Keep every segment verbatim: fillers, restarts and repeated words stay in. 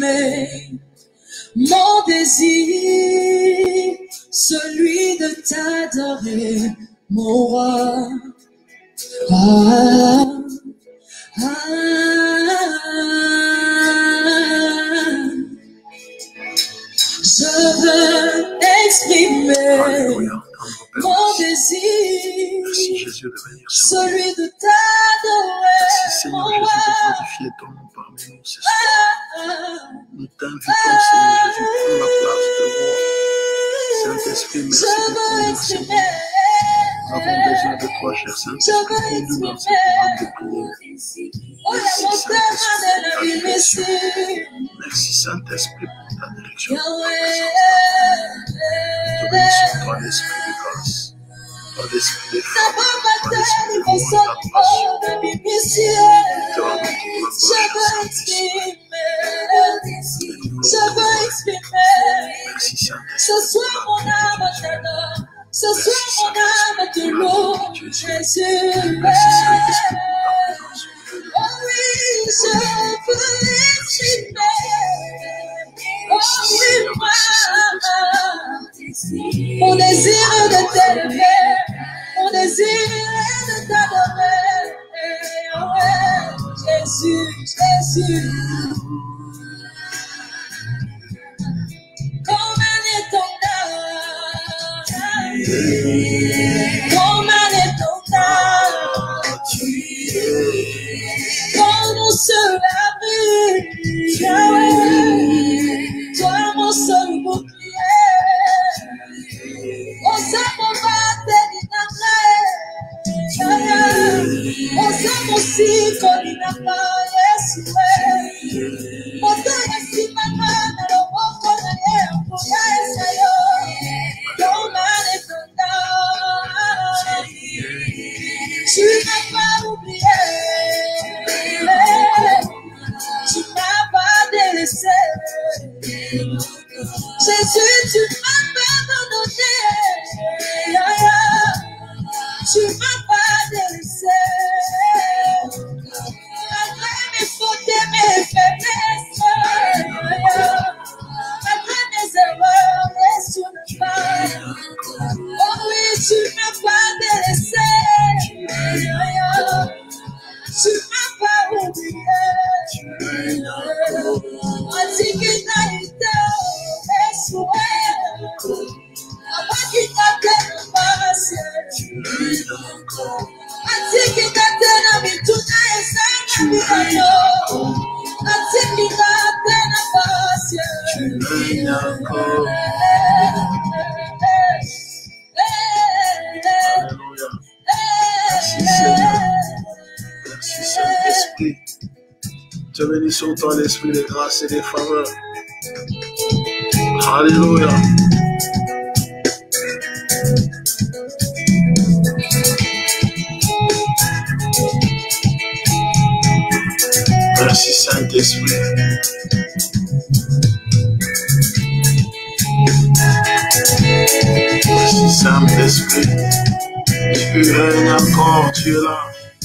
exprimer mon désir, celui de t'adorer, mon roi. Ah, ah, je veux exprimer Alléluia. mon désir, Merci Jésus de venir sur nous. celui de t'adorer, Merci Seigneur mon Jésus de roi. glorifier ton nom parmi nous ce soir. Ah, Nous t'invitons Seigneur Jésus, prends la place de roi. Saint-Esprit, merci je de veux conduire Seigneur. exprimer, Nous avons besoin de toi, cher je Saint-Esprit, veux conduis dans cette exprimer. moment de prière. Oh, la Merci montagne Saint-Esprit de la pour ta vie, direction. merci. Merci Saint-Esprit pour ta direction, pour ta Yahweh. présence. Nous te bénissons, toi l'Esprit de grâce, toi l'Esprit de foi, toi l'Esprit de gloire et d'adoration. Nous te rendons toute la gloire, cher Saint-Esprit. Je veux exprimer. Merci Ce Saint-Esprit. soir, mon âme t'adore. Ce soir, mon âme te loue. Jésus. Merci Saint-Esprit pour ta présence au milieu de Oh nous. oui, je veux exprimer. Oh oui, moi. Mon désir de t'élever. Mon désir de t'adorer. Oh ouais, Jésus, Jésus. Comme un étendard, comme un étendard, quand on se l'abri, Yahweh, toi mon seul bouclier, on s'aime, on va t'éliminer, on s'aime aussi qu'on n'a pas Yeshua, on t'aime si maman, alors on connaît, on connaît ça yo, comme un étendard, tu n'as pas oublié, tu n'as pas délaissé, Jésus, tu m'as pas abandonné, tu m'as pas délaissé, malgré mes fautes et mes faiblesses, malgré mes erreurs, laisse-tu ne pas, oh oui, tu m'as pas délaissé, tu m'as pas oublié, Antiquitaïta, Esoué, Abakitate Nambase, Antiquitaite Namituna Esana Milano, Antiquitaite Nambase, Alléluia. Merci Seigneur. Merci Saint-Esprit. Te bénissons toi l'Esprit de grâce et de faveur. Alléluia. Merci Saint-Esprit. Merci Saint-Esprit. Tu règnes encore, tu es là.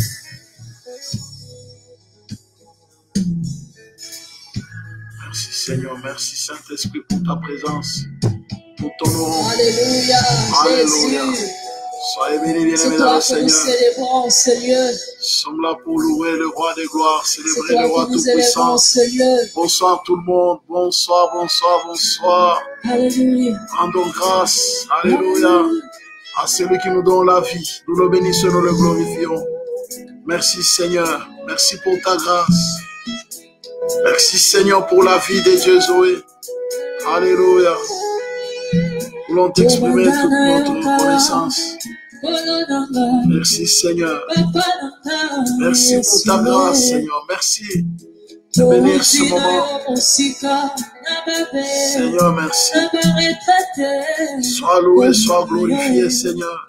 Merci Seigneur, merci Saint-Esprit pour ta présence. Nous t'honorons. Alléluia, Alléluia. Jésus. Soyez bénis, bien-aimés C'est dans toi le que nous Seigneur. célébrons, Seigneur. Nous sommes là pour louer le roi des gloires, C'est célébrer le toi roi que nous élèvons, tout-puissant. Seigneur. Bonsoir tout le monde. Bonsoir, bonsoir, bonsoir. Alléluia. Rendons grâce, alléluia, à celui qui nous donne la vie. Nous le bénissons, nous le glorifions. Merci Seigneur. Merci pour ta grâce. Merci Seigneur pour la vie de Dieu Zoé. Alléluia. Nous voulons t'exprimer toute notre reconnaissance. Merci Seigneur. Merci pour ta grâce Seigneur. Merci de bénir ce moment. Seigneur, merci. Sois loué, sois glorifié Seigneur.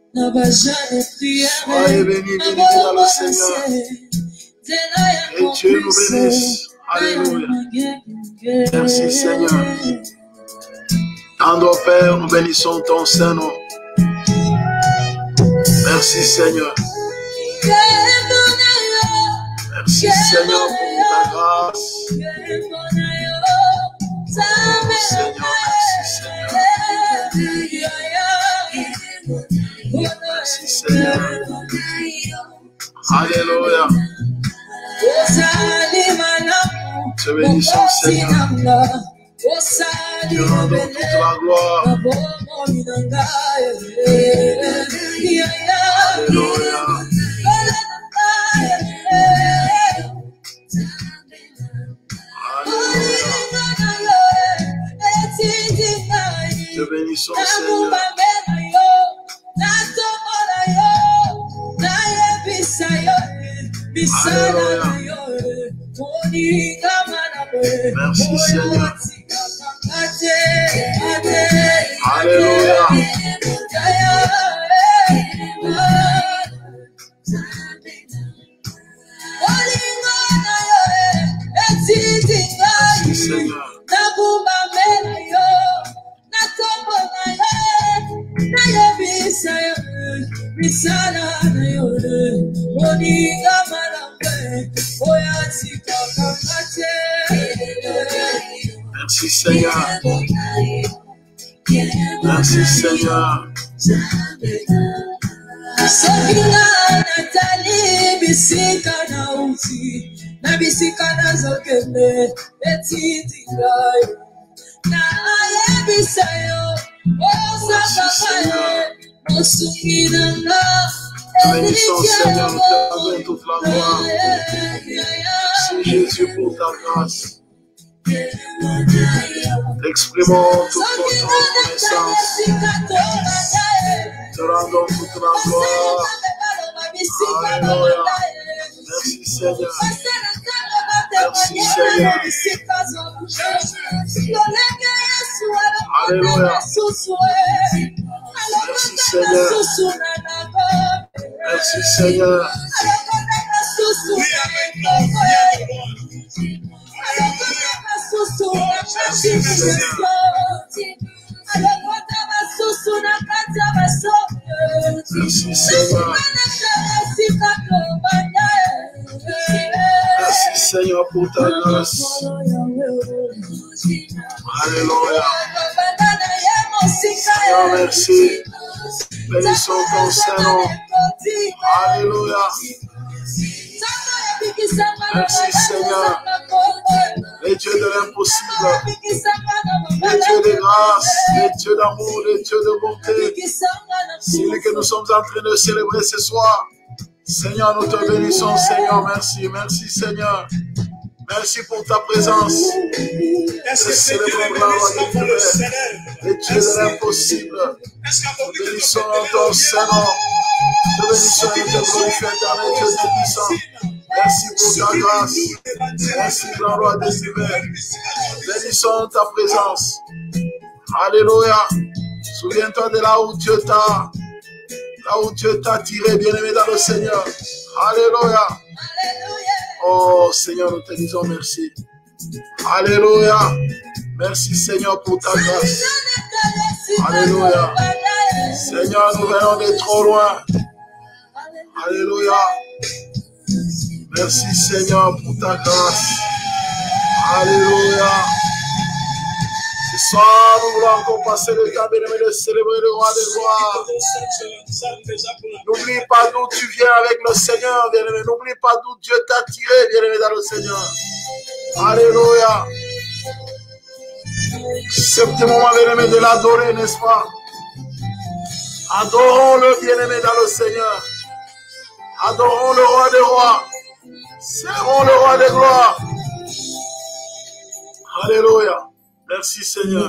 Soyez bénis, bénis dans le Seigneur. Et Dieu nous bénisse. Alléluia. Merci Seigneur. Tendre Père, nous bénissons ton Saint-Nom. Merci Seigneur. Merci Seigneur pour ta grâce. Te bénissons, Seigneur. Te rendons toute la gloire. Alléluia. Te bénissons, Seigneur. Merci, Seigneur. Alléluia. Merci, Seigneur. Merci, Seigneur. Merci, Seigneur. Bénissons, Seigneur, nous te rendons toute la gloire. Merci, Jésus, pour ta grâce. Exprimons toute notre reconnaissance. Te rendons toute la gloire. Alléluia. Merci, Seigneur. Merci, Seigneur. Alléluia. Merci, Seigneur. Merci, Seigneur. Merci, Seigneur. Merci, Seigneur. Merci, Seigneur, pour ta grâce. Alléluia. Seigneur, merci. Bénissons ton Saint-Nom. Alléluia. Merci, Seigneur. Les dieux de l'impossible, les dieux de grâce, les dieux d'amour, les dieux de bonté, celui que nous sommes en train de célébrer ce soir. Seigneur, nous te bénissons, Seigneur. Merci, merci, Seigneur. Merci pour ta présence. Nous célébrons la loi de l'univers, les dieux de l'impossible. Nous bénissons ton Saint-Nom. Nous bénissons et te glorifions, éternel Dieu tout-puissant. Merci pour ta grâce. Merci, grand roi des univers. Bénissons ta présence. Alléluia. Souviens-toi de là où Dieu t'a, là où Dieu t'a tiré, bien-aimé dans le Seigneur. Alléluia. Oh Seigneur, nous te disons merci. Alléluia. Merci Seigneur pour ta grâce. Alléluia. Seigneur, nous venons de trop loin. Alléluia. Merci Seigneur pour ta grâce. Alléluia. Ce soir, nous voulons encore passer le temps bien-aimé de célébrer le roi des gloires. N'oublie pas d'où tu viens avec le Seigneur, bien-aimé. N'oublie pas d'où Dieu t'a tiré, bien-aimé, dans le Seigneur. Alléluia. C'est le petit moment, bien-aimé, de l'adorer, n'est-ce pas? Adorons le bien-aimé dans le Seigneur. Adorons le roi des rois. Servons le roi des gloires. Alléluia. Merci Seigneur.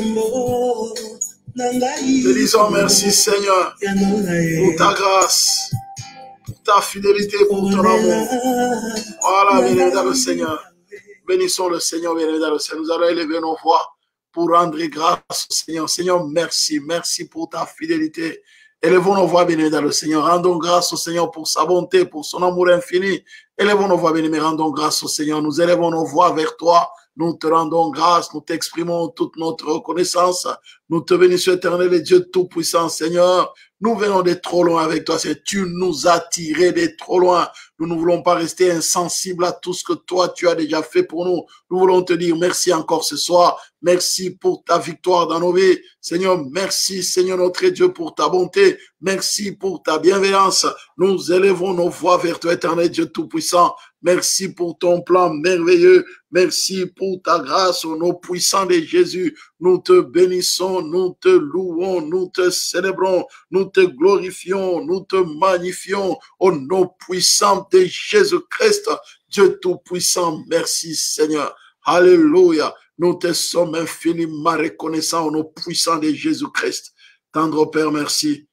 Te disons merci Seigneur pour ta grâce, pour ta fidélité, pour ton amour. Voilà, bien-aimé dans le Seigneur. Bénissons le Seigneur, bien-aimé dans le Seigneur. Nous allons élever nos voix pour rendre grâce au Seigneur. Seigneur, merci. Merci pour ta fidélité. Élevons nos voix, bien-aimés, dans le Seigneur. Rendons grâce au Seigneur pour sa bonté, pour son amour infini. Élevons nos voix, bien-aimés. Rendons grâce au Seigneur. Nous élevons nos voix vers toi. Nous te rendons grâce. Nous t'exprimons toute notre reconnaissance. Nous te bénissons, éternel et Dieu tout-puissant, Seigneur. Nous venons de trop loin avec toi, Seigneur. Tu nous as tirés de trop loin. Nous ne voulons pas rester insensibles à tout ce que toi, tu as déjà fait pour nous. Nous voulons te dire merci encore ce soir. Merci pour ta victoire dans nos vies. Seigneur, merci, Seigneur notre Dieu, pour ta bonté. Merci pour ta bienveillance. Nous élevons nos voix vers toi, éternel Dieu Tout-Puissant. Merci pour ton plan merveilleux. Merci pour ta grâce au nom puissant de Jésus. Nous te bénissons, nous te louons, nous te célébrons, nous te glorifions, nous te magnifions au nom puissant de Jésus-Christ. Dieu Tout-Puissant, merci Seigneur. Alléluia. Nous te sommes infiniment reconnaissants au nom puissant de Jésus-Christ. Tendre Père, merci.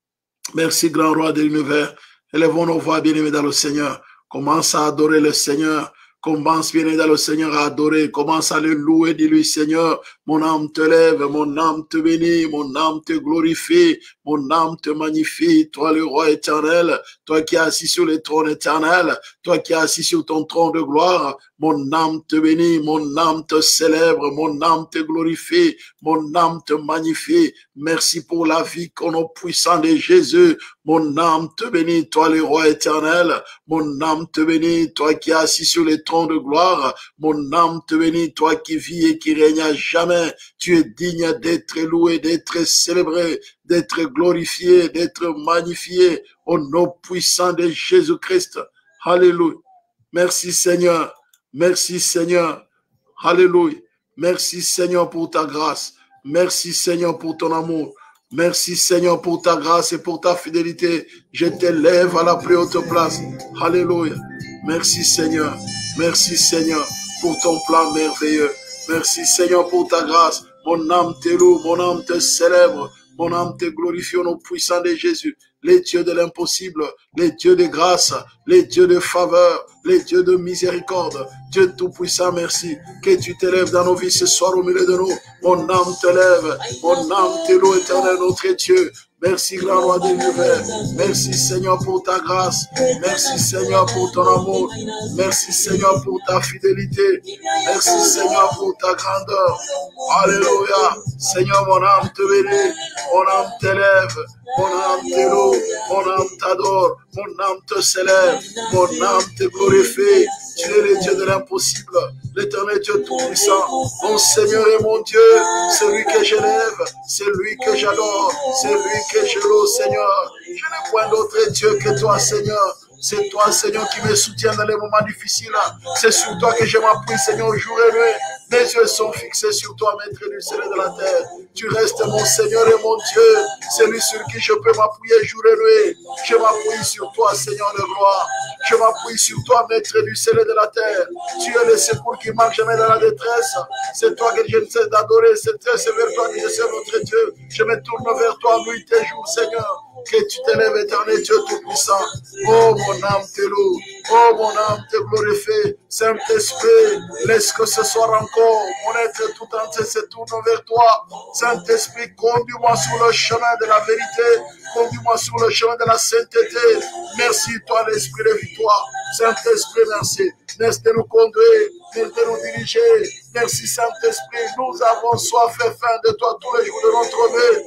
Merci, grand roi de l'univers. Élevons nos voix, bien-aimés dans le Seigneur. Commence à adorer le Seigneur. Commence, bien-aimé dans le Seigneur, à adorer. Commence à le louer, dis-lui, Seigneur, mon âme te lève, mon âme te bénit, mon âme te glorifie, mon âme te magnifie. Toi, le roi éternel, toi qui es assis sur le trône éternel, toi qui es assis sur ton trône de gloire, mon âme te bénit, mon âme te célèbre, mon âme te glorifie, mon âme te magnifie. Merci pour la vie qu'on a puissant de Jésus. Mon âme te bénit, toi le roi éternel. Mon âme te bénit, toi qui es assis sur le trône de gloire. Mon âme te bénit, toi qui vis et qui règnes à jamais. Tu es digne d'être loué, d'être célébré, d'être glorifié, d'être magnifié au nom puissant de Jésus-Christ. Alléluia. Merci Seigneur. Merci Seigneur. Alléluia. Merci Seigneur pour ta grâce. Merci Seigneur pour ton amour. Merci Seigneur pour ta grâce et pour ta fidélité. Je t'élève à la plus haute place. Alléluia. Merci Seigneur. Merci Seigneur pour ton plan merveilleux. Merci Seigneur pour ta grâce. Mon âme te loue, mon âme te célèbre. Mon âme te glorifie au nom puissant de Jésus. Les dieux de l'impossible, les dieux de grâce, les dieux de faveur, les dieux de miséricorde. Dieu Tout-Puissant, merci que tu t'élèves dans nos vies ce soir au milieu de nous. Mon âme te lève, mon âme te loue, éternel notre Dieu. Merci, grand roi de l'univers. Merci, Seigneur, pour ta grâce. Merci, Seigneur, pour ton amour. Merci, Seigneur, pour ta fidélité. Merci, Seigneur, pour ta grandeur. Alléluia. Seigneur, mon âme te bénit. Mon âme t'élève. Mon âme te loue. Mon âme t'adore. Mon âme te célèbre. Mon âme te glorifie. Tu es le Dieu de l'impossible, l'éternel Dieu Tout-Puissant. Mon Seigneur et mon Dieu, c'est lui que j'élève, c'est lui que j'adore, c'est lui que je loue, Seigneur. Je n'ai point d'autre Dieu que toi, Seigneur. C'est toi, Seigneur, qui me soutient dans les moments difficiles. C'est sur toi que je m'appuie, Seigneur, jour et nuit. Mes yeux sont fixés sur toi, maître du ciel et de la terre. Tu restes mon Seigneur et mon Dieu, celui sur qui je peux m'appuyer jour et nuit. Je m'appuie sur toi, Seigneur de gloire. Je m'appuie sur toi, maître du ciel et de la terre. Tu es le secours qui marche jamais dans la détresse. C'est toi que je ne cesse d'adorer. C'est vers toi que je sais notre Dieu. Je me tourne vers toi nuit et jour, Seigneur. Que tu t'élèves, éternel Dieu Tout-Puissant. Oh, mon âme te loue. Oh, mon âme te glorifie. Saint-Esprit, laisse que ce soir encore, mon être tout entier se tourne vers toi. Saint-Esprit, conduis-moi sur le chemin de la vérité. Conduis-moi sur le chemin de la sainteté. Merci, toi, l'Esprit de victoire. Saint-Esprit, merci. Merci de nous conduire. Merci de nous diriger. Merci, Saint-Esprit. Nous avons soif et faim de toi tous les jours de notre vie.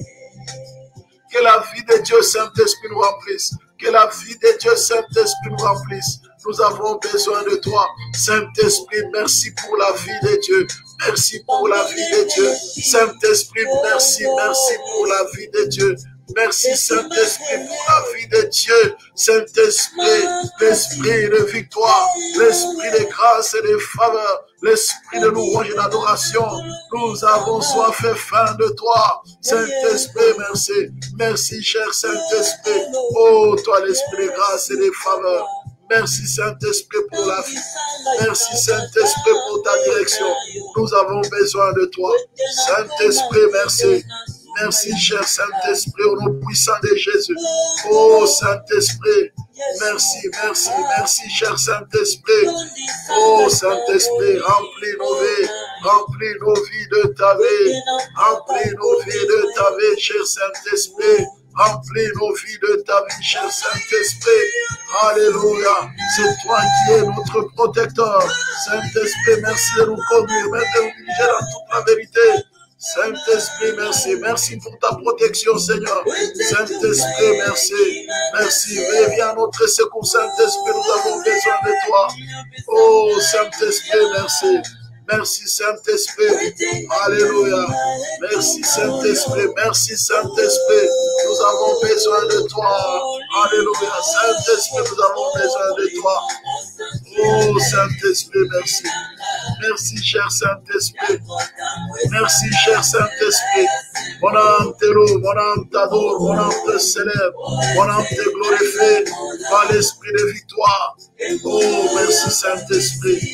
Que la vie de Dieu Saint-Esprit nous remplisse. Que la vie de Dieu Saint-Esprit nous remplisse. Nous avons besoin de toi. Saint-Esprit, merci pour la vie de Dieu. Merci pour la vie de Dieu. Saint-Esprit, merci, merci pour la vie de Dieu. Merci Saint-Esprit pour la vie de Dieu. Saint-Esprit, l'esprit de victoire, l'esprit de grâce et de faveur, l'esprit de louange et d'adoration. Nous avons soif et faim de toi. Saint-Esprit, merci. Merci, cher Saint-Esprit. Oh, toi, l'esprit de grâce et de faveur. Merci Saint-Esprit pour la vie. Merci Saint-Esprit pour ta direction. Nous avons besoin de toi. Saint-Esprit, merci. Merci, cher Saint-Esprit, au nom puissant de Jésus. Oh, Saint-Esprit, merci, merci, merci, cher Saint-Esprit. Oh, Saint-Esprit, remplis nos vies, remplis nos vies de ta vie, remplis nos vies de ta vie, cher Saint-Esprit. Remplis nos vies de ta vie, cher Saint-Esprit. Alléluia. C'est toi qui es notre protecteur. Saint-Esprit, merci de nous conduire, merci de nous diriger dans toute la vérité. Saint-Esprit, merci. Merci pour ta protection, Seigneur. Saint-Esprit, merci. Merci. Viens à notre secours, Saint-Esprit. Nous avons besoin de toi. Oh, Saint-Esprit, merci. Merci, Saint-Esprit. Alléluia. Merci, Saint-Esprit. Merci, Saint-Esprit. Nous avons besoin de toi. Alléluia. Saint-Esprit, nous avons besoin de toi. Oh, Saint-Esprit, merci. Merci, cher Saint-Esprit. Merci, cher Saint-Esprit. Mon âme te loue, mon âme t'adore, mon âme te célèbre, mon âme te glorifie par l'esprit de victoire. Oh, merci, Saint-Esprit.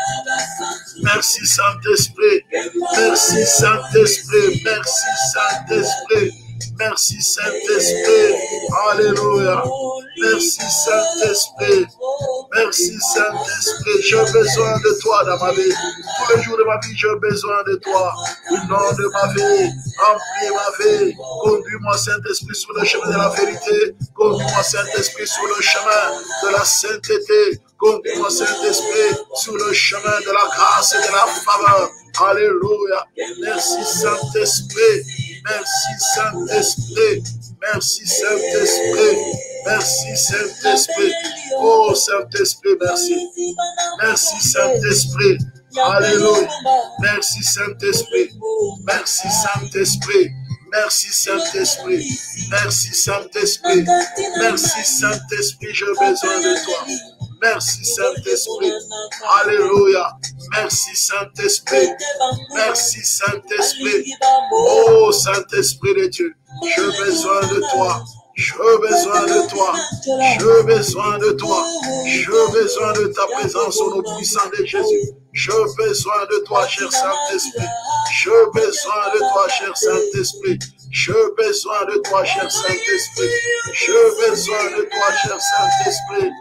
Merci, Saint-Esprit. Merci, Saint-Esprit. Merci, Saint-Esprit. Merci, Saint-Esprit. Alléluia. Merci, Saint-Esprit. Merci, Saint-Esprit. J'ai besoin de toi dans ma vie. Tous les jours de ma vie, j'ai besoin de toi. Au nom de ma vie, remplis ma vie. Conduis-moi, Saint-Esprit, sur le chemin de la vérité. Conduis-moi, Saint-Esprit, sur le chemin de la sainteté. Conduis-moi, Saint-Esprit, sur le chemin de la grâce et de la faveur. Alléluia. Merci, Saint-Esprit. Merci, Saint-Esprit. Merci, Saint-Esprit. Merci, Saint-Esprit. Oh, Saint-Esprit, merci. Merci, Saint-Esprit. Alléluia. Merci, Saint-Esprit. Merci, Saint-Esprit. Merci, Saint-Esprit. Merci, Saint-Esprit. Merci, Saint-Esprit. J'ai besoin de toi. Merci, Saint-Esprit. Alléluia. Merci, Saint-Esprit. Merci, Saint-Esprit. Oh, Saint-Esprit de Dieu, j'ai besoin de toi. J'ai besoin de toi. J'ai besoin de toi. J'ai besoin de ta présence au nom puissant de Jésus. J'ai besoin de toi, cher Saint-Esprit. J'ai besoin de toi, cher Saint-Esprit. J'ai besoin de toi, cher Saint-Esprit. J'ai besoin de toi, cher Saint-Esprit.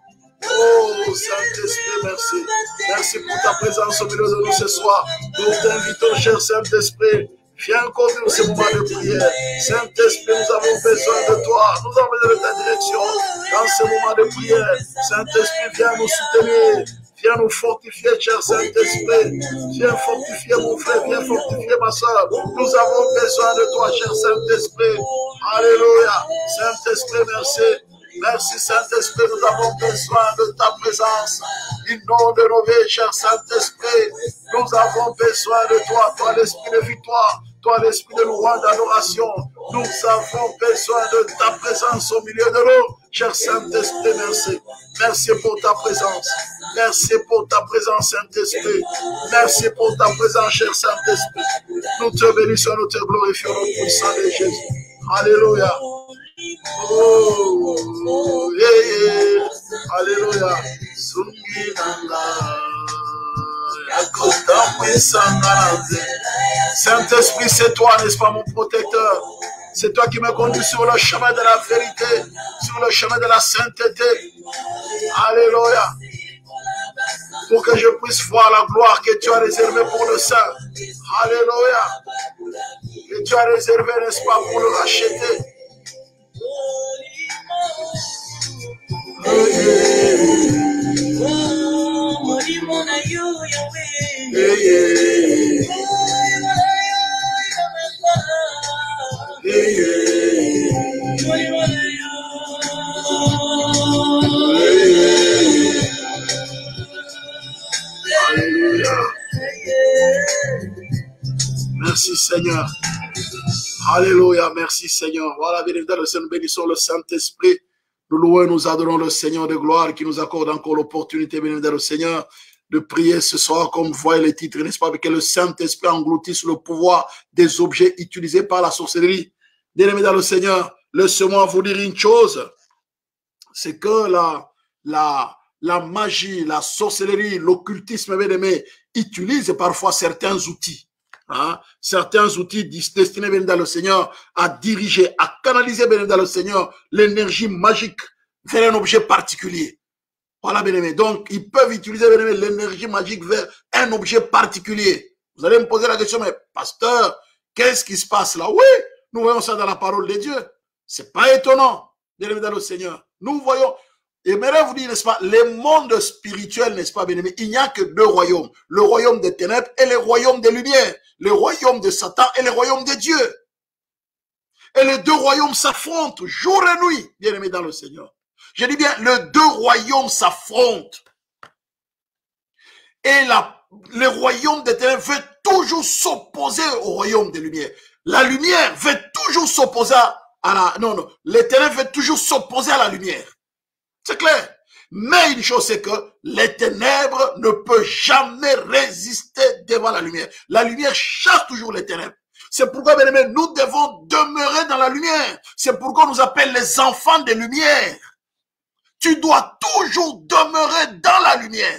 Oh, Saint-Esprit, merci. Merci pour ta présence au milieu de nous ce soir. Nous t'invitons, cher Saint-Esprit. Viens conduire ce moment de prière. Saint-Esprit, nous avons besoin de toi. Nous avons besoin de ta direction dans ce moment de prière. Saint-Esprit, viens nous soutenir. Viens nous fortifier, cher Saint-Esprit. Viens fortifier mon frère, viens fortifier ma soeur. Nous avons besoin de toi, cher Saint-Esprit. Alléluia. Saint-Esprit, merci. Merci, Saint-Esprit, nous avons besoin de ta présence. Inonde nos vies, cher Saint-Esprit. Nous avons besoin de toi, toi l'esprit de victoire, toi l'esprit de louange, d'adoration. Nous avons besoin de ta présence au milieu de nous. Cher Saint-Esprit, merci. Merci pour ta présence. Merci pour ta présence, Saint-Esprit. Merci pour ta présence, cher Saint-Esprit. Nous te bénissons, nous te glorifions au puissant de Jésus. Alléluia. Oh, oh, yeah, yeah. Alléluia. Saint-Esprit, c'est toi, n'est-ce pas, mon protecteur? C'est toi qui me conduis sur le chemin de la vérité, sur le chemin de la sainteté. Alléluia. Pour que je puisse voir la gloire que tu as réservée pour le saint. Alléluia. Que tu as réservé, n'est-ce pas, pour le racheter. Oh, yeah. Yeah, yeah. Yeah, yeah. Alléluia. Merci Seigneur. Alléluia, merci Seigneur. Voilà, bien évidemment, nous bénissons le Saint-Esprit. Nous louons et nous adorons le Seigneur de gloire qui nous accorde encore l'opportunité, bien évidemment, le Seigneur, de prier ce soir, comme vous voyez les titres, n'est-ce pas, que le Saint-Esprit engloutisse le pouvoir des objets utilisés par la sorcellerie. Bien évidemment, le Seigneur, laissez-moi vous dire une chose, c'est que la, la, la magie, la sorcellerie, l'occultisme, bien aimé, utilisent parfois certains outils. Hein, certains outils destinés, bien dans le Seigneur, à diriger, à canaliser, bien dans le Seigneur, l'énergie magique vers un objet particulier. Voilà, bien aimé. Donc, ils peuvent utiliser, bien aimé, l'énergie magique vers un objet particulier. Vous allez me poser la question, mais pasteur, qu'est-ce qui se passe là? Oui, nous voyons ça dans la parole de Dieu. C'est pas étonnant, bien aimé dans le Seigneur. Nous voyons, J'aimerais vous dire, n'est-ce pas, les mondes spirituels, n'est-ce pas, bien-aimés, il n'y a que deux royaumes. Le royaume des ténèbres et le royaume des lumières. Le royaume de Satan et le royaume de Dieu. Et les deux royaumes s'affrontent jour et nuit, bien-aimés dans le Seigneur. Je dis bien, les deux royaumes s'affrontent. Et la, le royaume des ténèbres veut toujours s'opposer au royaume des lumières. La lumière veut toujours s'opposer à la... Non, non. Les ténèbres veulent toujours s'opposer à la lumière. C'est clair. Mais une chose, c'est que les ténèbres ne peuvent jamais résister devant la lumière. La lumière chasse toujours les ténèbres. C'est pourquoi, bien aimé, nous devons demeurer dans la lumière. C'est pourquoi on nous appelle les enfants des lumières. Tu dois toujours demeurer dans la lumière.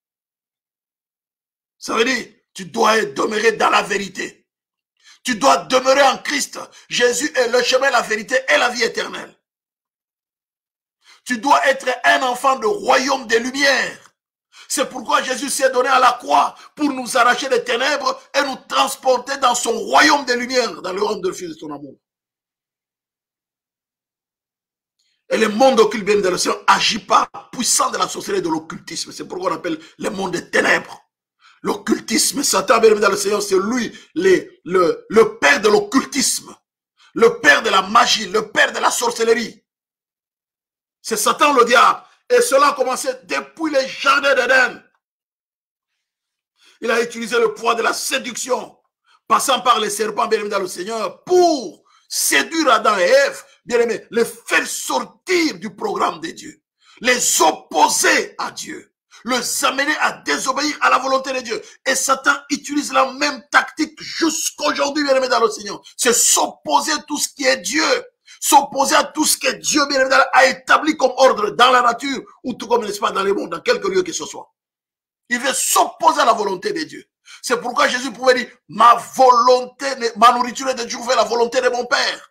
Ça veut dire, tu dois demeurer dans la vérité. Tu dois demeurer en Christ. Jésus est le chemin, la vérité et la vie éternelle. Tu dois être un enfant du royaume des lumières. C'est pourquoi Jésus s'est donné à la croix pour nous arracher des ténèbres et nous transporter dans son royaume des lumières, dans le royaume de Fils de son amour. Et le monde occulte, bien de le Seigneur, agit pas puissant de la sorcellerie et de l'occultisme. C'est pourquoi on appelle le monde des ténèbres. L'occultisme, Satan, bien dans le Seigneur, c'est lui, les, le, le père de l'occultisme, le père de la magie, le père de la sorcellerie. C'est Satan le diable. Et cela a commencé depuis les jardins d'Éden. Il a utilisé le pouvoir de la séduction, passant par les serpents, bien aimés dans le Seigneur, pour séduire Adam et Ève, bien aimés, les faire sortir du programme de Dieu, les opposer à Dieu, les amener à désobéir à la volonté de Dieu. Et Satan utilise la même tactique jusqu'aujourd'hui, bien aimés dans le Seigneur. C'est s'opposer à tout ce qui est Dieu. S'opposer à tout ce que Dieu, bien évidemment, a établi comme ordre dans la nature ou tout comme, n'est-ce pas, dans le monde, dans quelque lieu que ce soit. Il veut s'opposer à la volonté de Dieu. C'est pourquoi Jésus pouvait dire, ma volonté, ma nourriture est de trouver la volonté de mon Père.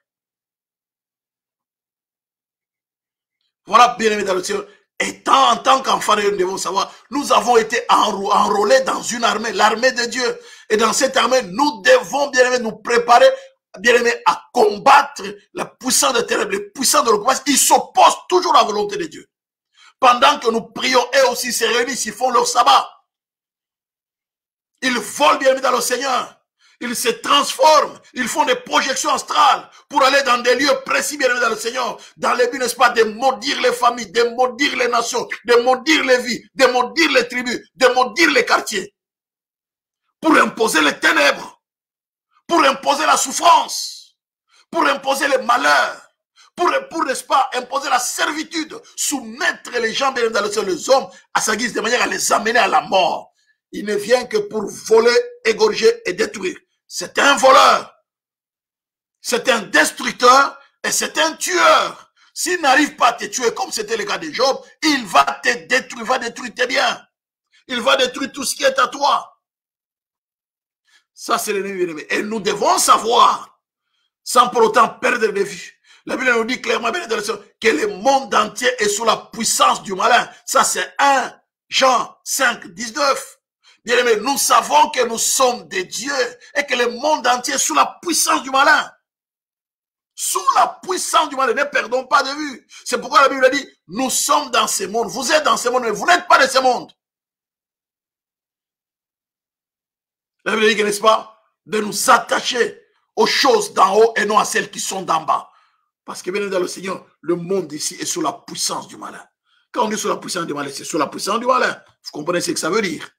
Voilà, bien évidemment, le Seigneur. Et en tant qu'enfants, nous devons savoir, nous avons été enrôlés dans une armée, l'armée de Dieu. Et dans cette armée, nous devons, bien évidemment, nous préparer, bien aimé, à combattre la puissance des ténèbres, les puissants de l'occupation. Ils s'opposent toujours à la volonté de Dieu. Pendant que nous prions, eux aussi se réunissent, ils font leur sabbat. Ils volent, bien aimé, dans le Seigneur. Ils se transforment. Ils font des projections astrales pour aller dans des lieux précis, bien aimé, dans le Seigneur. Dans le but, n'est-ce pas, de maudire les familles, de maudire les nations, de maudire les vies, de maudire les tribus, de maudire les quartiers. Pour imposer les ténèbres. Pour imposer la souffrance, pour imposer le malheur, pour, pour n'est-ce pas, imposer la servitude, soumettre les gens, bien dans le ciel, les hommes, à sa guise, de manière à les amener à la mort. Il ne vient que pour voler, égorger et détruire. C'est un voleur, c'est un destructeur et c'est un tueur. S'il n'arrive pas à te tuer comme c'était le cas de Job, il va te détruire, il va détruire tes biens. Il va détruire tout ce qui est à toi. Ça, c'est l'ennemi. Et nous devons savoir, sans pour autant perdre de vue. La Bible nous dit clairement que le monde entier est sous la puissance du malin. Ça, c'est un Jean cinq, dix-neuf. Bien aimé, nous savons que nous sommes des dieux et que le monde entier est sous la puissance du malin. Sous la puissance du malin. Ne perdons pas de vue. C'est pourquoi la Bible dit, nous sommes dans ce monde. Vous êtes dans ce monde, mais vous n'êtes pas de ce monde. La Bible dit, n'est-ce pas, de nous attacher aux choses d'en haut et non à celles qui sont d'en bas. Parce que bien dans le Seigneur, le monde ici est sous la puissance du malin. Quand on dit sous la puissance du malin, c'est sous la puissance du malin. Vous comprenez ce que ça veut dire?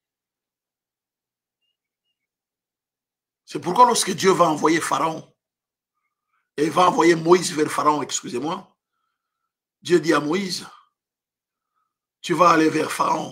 C'est pourquoi lorsque Dieu va envoyer Pharaon, et il va envoyer Moïse vers Pharaon, excusez-moi, Dieu dit à Moïse, tu vas aller vers Pharaon.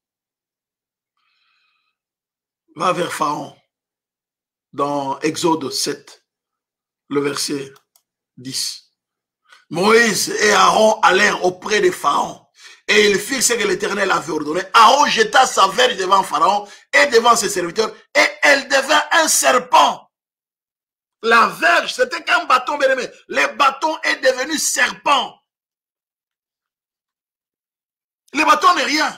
Va vers Pharaon, dans Exode sept, le verset dix. Moïse et Aaron allèrent auprès de Pharaon, et ils firent ce que l'Éternel avait ordonné. Aaron jeta sa verge devant Pharaon et devant ses serviteurs, et elle devint un serpent. La verge, c'était qu'un bâton, bien aimé. Le bâton est devenu serpent. Le bâton n'est rien.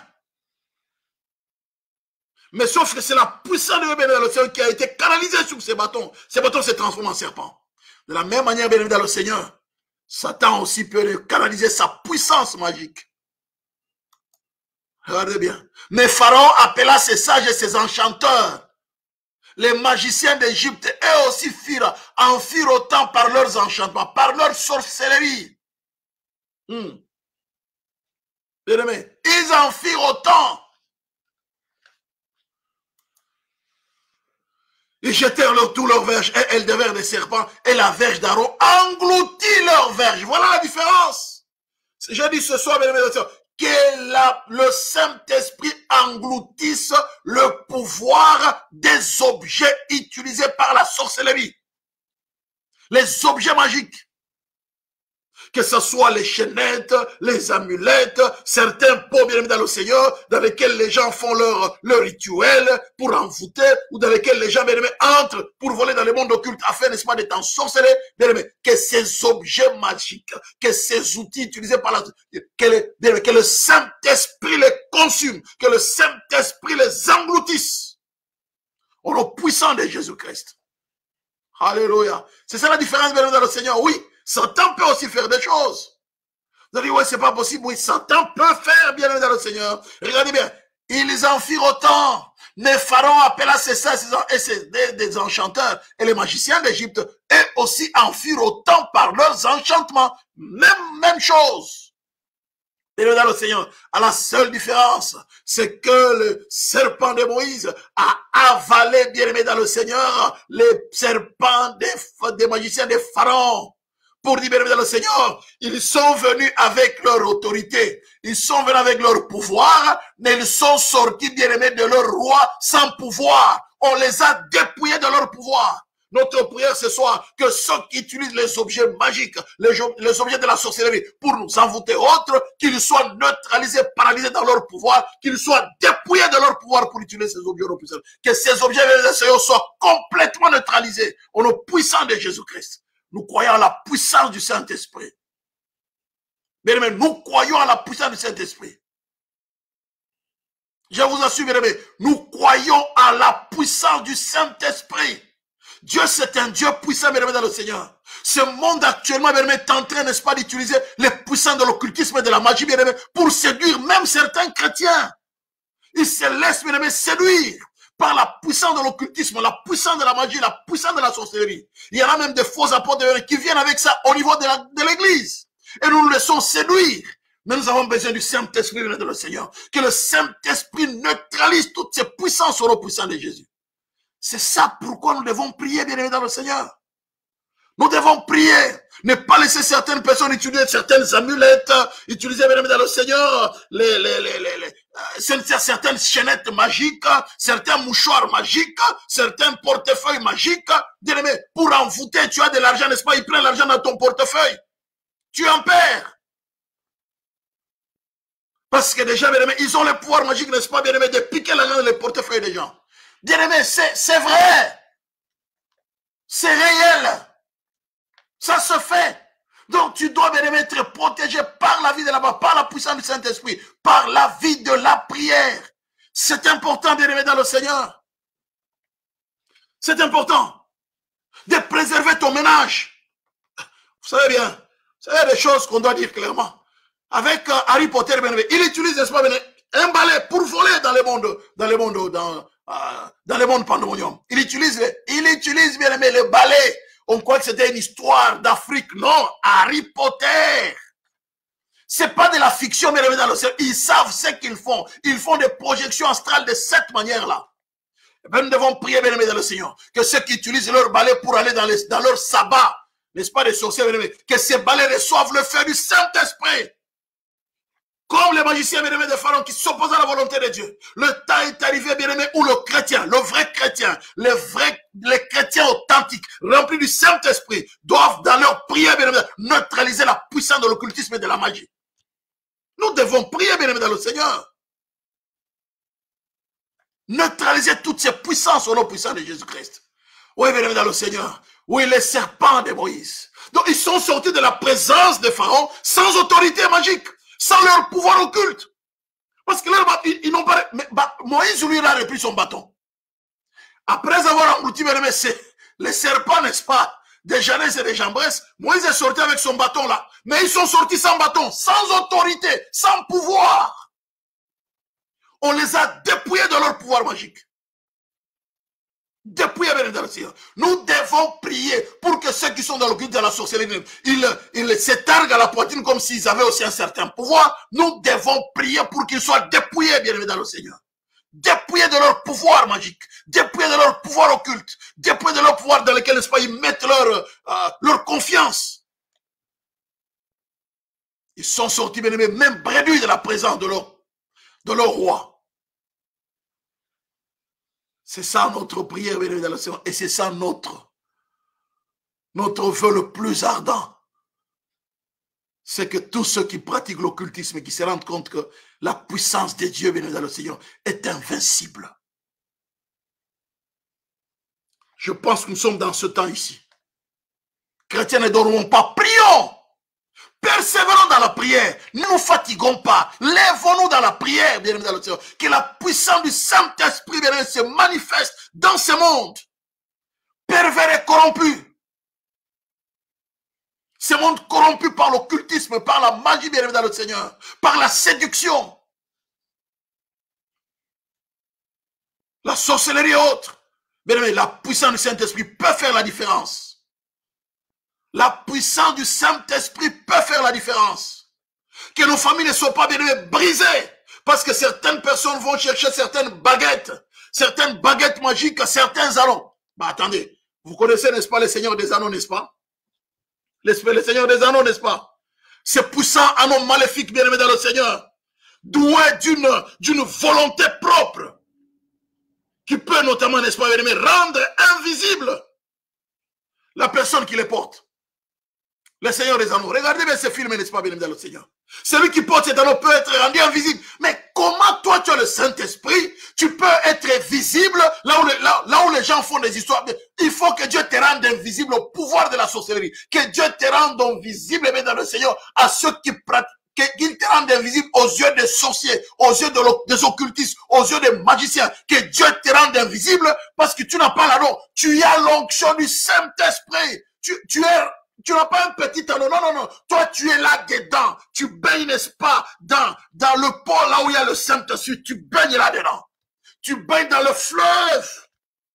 Mais sauf que c'est la puissance de Dieu dans le Seigneur qui a été canalisée sur ces bâtons. Ces bâtons se transforment en serpent. De la même manière, bien dans le Seigneur, Satan aussi peut canaliser sa puissance magique. Regardez bien. Mais Pharaon appela ses sages et ses enchanteurs. Les magiciens d'Égypte, eux aussi firent, en firent autant par leurs enchantements, par leur sorcellerie. Hmm. Bien aimé, ils en firent autant. Ils jetèrent leur, tout leur verge et elles devinrent des serpents et la verge d'Aaron engloutit leur verge. Voilà la différence. J'ai dit ce soir, mesdames et messieurs, que la, le Saint-Esprit engloutisse le pouvoir des objets utilisés par la sorcellerie. Les objets magiques. Que ce soit les chaînettes, les amulettes, certains pots bien aimés dans le Seigneur, dans lesquels les gens font leur, leur rituel pour envoûter, ou dans lesquels les gens bien aimés entrent pour voler dans le monde occulte afin, n'est-ce pas, d'être ensorcelés, bien aimés, que ces objets magiques, que ces outils utilisés par la, que, le, que le Saint-Esprit les consume, que le Saint-Esprit les engloutisse au nom puissant de Jésus-Christ. Alléluia. C'est ça la différence, bien aimés, dans le Seigneur, oui. Satan peut aussi faire des choses. Vous allez dire, ouais, c'est pas possible. Oui, Satan peut faire, bien aimé dans le Seigneur. Regardez bien. Ils en firent autant. Mais Pharaon appela ses sages et ses des, des enchanteurs. Et les magiciens d'Égypte, eux aussi en firent autant par leurs enchantements. Même, même chose. Bien aimé dans le Seigneur. À la seule différence, c'est que le serpent de Moïse a avalé, bien aimé dans le Seigneur, les serpents des, des magiciens de Pharaon. Pour dire, bien aimé dans le Seigneur, ils sont venus avec leur autorité, ils sont venus avec leur pouvoir, mais ils sont sortis, bien aimés, de leur roi sans pouvoir. On les a dépouillés de leur pouvoir. Notre prière ce soir, que ceux qui utilisent les objets magiques, les, les objets de la sorcellerie, pour nous envoûter autres, qu'ils soient neutralisés, paralysés dans leur pouvoir, qu'ils soient dépouillés de leur pouvoir pour utiliser ces objets puissants. Que ces objets de Seigneur soient complètement neutralisés au nom puissant de Jésus-Christ. Nous croyons à la puissance du Saint-Esprit. Bien aimé, nous croyons à la puissance du Saint-Esprit. Je vous assure, bien aimé, nous croyons à la puissance du Saint-Esprit. Dieu, c'est un Dieu puissant, bien aimé, dans le Seigneur. Ce monde actuellement, bien aimé, est en train, n'est-ce pas, d'utiliser les puissants de l'occultisme et de la magie, bien aimé, pour séduire même certains chrétiens. Ils se laissent, bien aimé, séduire par la puissance de l'occultisme, la puissance de la magie, la puissance de la sorcellerie. Il y en a même des faux apôtres qui viennent avec ça au niveau de l'église. Et nous nous laissons séduire. Mais nous avons besoin du Saint-Esprit de le Seigneur. Que le Saint-Esprit neutralise toutes ces puissances au nom puissant de Jésus. C'est ça pourquoi nous devons prier, bien aimés dans le Seigneur. Nous devons prier. Ne pas laisser certaines personnes utiliser certaines amulettes, utiliser, bien aimés dans le Seigneur, les, les, les, les, les, euh, certaines chaînettes magiques, certains mouchoirs magiques, certains portefeuilles magiques. Bien aimé, pour envoûter, tu as de l'argent, n'est-ce pas? Ils prennent l'argent dans ton portefeuille. Tu en perds. Parce que déjà, bien aimé, ils ont le pouvoir magique, n'est-ce pas, bien aimé, de piquer l'argent dans les portefeuilles des gens. Bien aimé, c'est vrai. C'est réel. Ça se fait. Donc tu dois bien aimé être protégé par la vie de là-bas, par la puissance du Saint-Esprit, par la vie de la prière. C'est important, bien aimé dans le Seigneur. C'est important de préserver ton ménage. Vous savez bien, c'est des choses qu'on doit dire clairement. Avec euh, Harry Potter, bien aimé, il utilise, n'est-ce pas, bien aimé, un balai pour voler dans le monde, dans le monde, dans, euh, dans le monde pandémonium. Il utilise, il utilise, bien aimé, le balai. On croit que c'était une histoire d'Afrique. Non, Harry Potter. C'est pas de la fiction, mais dans le ciel. Ils savent ce qu'ils font. Ils font des projections astrales de cette manière-là. Ben, nous devons prier, bien aimé, dans le Seigneur, que ceux qui utilisent leur balai pour aller dans, les, dans leur sabbat, n'est-ce pas, des sorciers, bien aimé, que ces balais reçoivent le feu du Saint-Esprit. Comme les magiciens, bien aimés, de Pharaon qui s'opposent à la volonté de Dieu. Le temps est arrivé, bien aimé, où le chrétien, le vrai chrétien, les vrais, les chrétiens authentiques, remplis du Saint-Esprit, doivent dans leur prière, bien aimé, neutraliser la puissance de l'occultisme et de la magie. Nous devons prier, bien aimé, dans le Seigneur. Neutraliser toutes ces puissances au nom puissant de Jésus-Christ. Oui, bien aimé, dans le Seigneur. Oui, les serpents de Moïse. Donc, ils sont sortis de la présence de Pharaon sans autorité magique. Sans leur pouvoir occulte. Parce que leur, ils, ils n'ont pas... Mais, bah, Moïse, lui, il a repris son bâton. Après avoir englouti, bien aimé, les serpents, n'est-ce pas? des Janès et des Jambres, Moïse est sorti avec son bâton là. Mais ils sont sortis sans bâton, sans autorité, sans pouvoir. On les a dépouillés de leur pouvoir magique. Dépouillés, bien dans le Seigneur. Nous devons prier pour que ceux qui sont dans le culte de la sorcellerie, ils, ils s'étarguent à la poitrine comme s'ils avaient aussi un certain pouvoir. Nous devons prier pour qu'ils soient dépouillés, bien dans le Seigneur. Dépouillés de leur pouvoir magique, dépouillés de leur pouvoir occulte, dépouillés de leur pouvoir dans lequel, n'est-ce pas, ils mettent leur, euh, leur confiance. Ils sont sortis, bien aimés, même bredouilles de la présence de leur, de leur roi. C'est ça notre prière, bien aimés dans le Seigneur, et c'est ça notre, notre vœu le plus ardent. C'est que tous ceux qui pratiquent l'occultisme et qui se rendent compte que la puissance de Dieu, bien dans le Seigneur, est invincible. Je pense que nous sommes dans ce temps ici. Chrétiens, ne dormons pas, prions. Persévérons dans la prière. Ne nous fatiguons pas. Lèvons-nous dans la prière, bien dans le Seigneur. Que la puissance du Saint-Esprit, bien se manifeste dans ce monde. Pervers et corrompu. Ce monde corrompu par l'occultisme, par la magie, bien dans le Seigneur, par la séduction, la sorcellerie et autres. Bien aimé, la puissance du Saint-Esprit peut faire la différence. La puissance du Saint-Esprit peut faire la différence. Que nos familles ne soient pas, bien aimées, brisées, parce que certaines personnes vont chercher certaines baguettes, certaines baguettes magiques, certains anneaux. Bah attendez, vous connaissez, n'est-ce pas, les seigneurs des anneaux, n'est-ce pas? Le Seigneur des anneaux, n'est-ce pas? Ces puissants anneaux maléfiques, bien aimés dans le Seigneur, doués d'une d'une volonté propre, qui peut notamment, n'est-ce pas, bien aimé, rendre invisible la personne qui les porte. Le Seigneur des anneaux. Regardez bien ce film, n'est-ce pas, bien aimé dans le Seigneur. Celui qui porte cet anneau peut être rendu invisible. Mais comment toi, tu as le Saint-Esprit, tu peux être visible là où, les, là, là où les gens font des histoires. Il faut que Dieu te rende invisible au pouvoir de la sorcellerie. Que Dieu te rende invisible, bien dans le Seigneur, à ceux qui pratiquent. Qu'il te rende invisible aux yeux des sorciers, aux yeux de des occultistes, aux yeux des magiciens. Que Dieu te rende invisible parce que tu n'as pas l'anneau. Tu as l'onction du Saint-Esprit. Tu, tu es... Tu n'as pas un petit anneau, non, non, non. Toi, tu es là-dedans. Tu baignes, n'est-ce pas, dans, dans le pôle là où il y a le Saint-Esprit. Tu baignes là-dedans. Tu baignes dans le fleuve.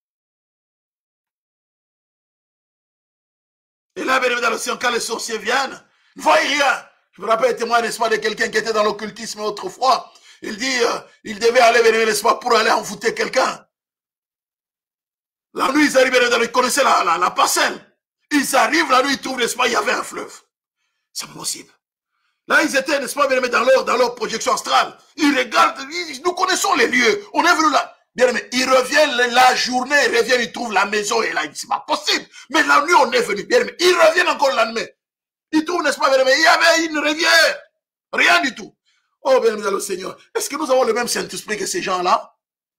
Et là, bien évidemment, quand les sorciers viennent, ils ne voient rien. Je me rappelle, témoin, n'est-ce pas, de quelqu'un qui était dans l'occultisme autrefois. Il dit, euh, il devait aller, bien n'est-ce pas, pour aller envoûter quelqu'un. La nuit, ils arrivent, bien évidemment, ils connaissaient la, la, la parcelle. Ils arrivent la nuit, ils trouvent, n'est-ce pas, il y avait un fleuve. C'est possible. Là, ils étaient, n'est-ce pas, bien aimés, dans leur, dans leur projection astrale. Ils regardent, ils, nous connaissons les lieux. On est venu là. Bien aimé, ils reviennent la journée, ils reviennent, ils trouvent la maison et là, ils disent, c'est pas possible. Mais la nuit, on est venu. Bien aimé, ils reviennent encore la nuit. Ils trouvent, n'est-ce pas, bien aimé, il y avait une rivière. Rien du tout. Oh, bien aimé, dans le Seigneur. Est-ce que nous avons le même Saint-Esprit que ces gens-là?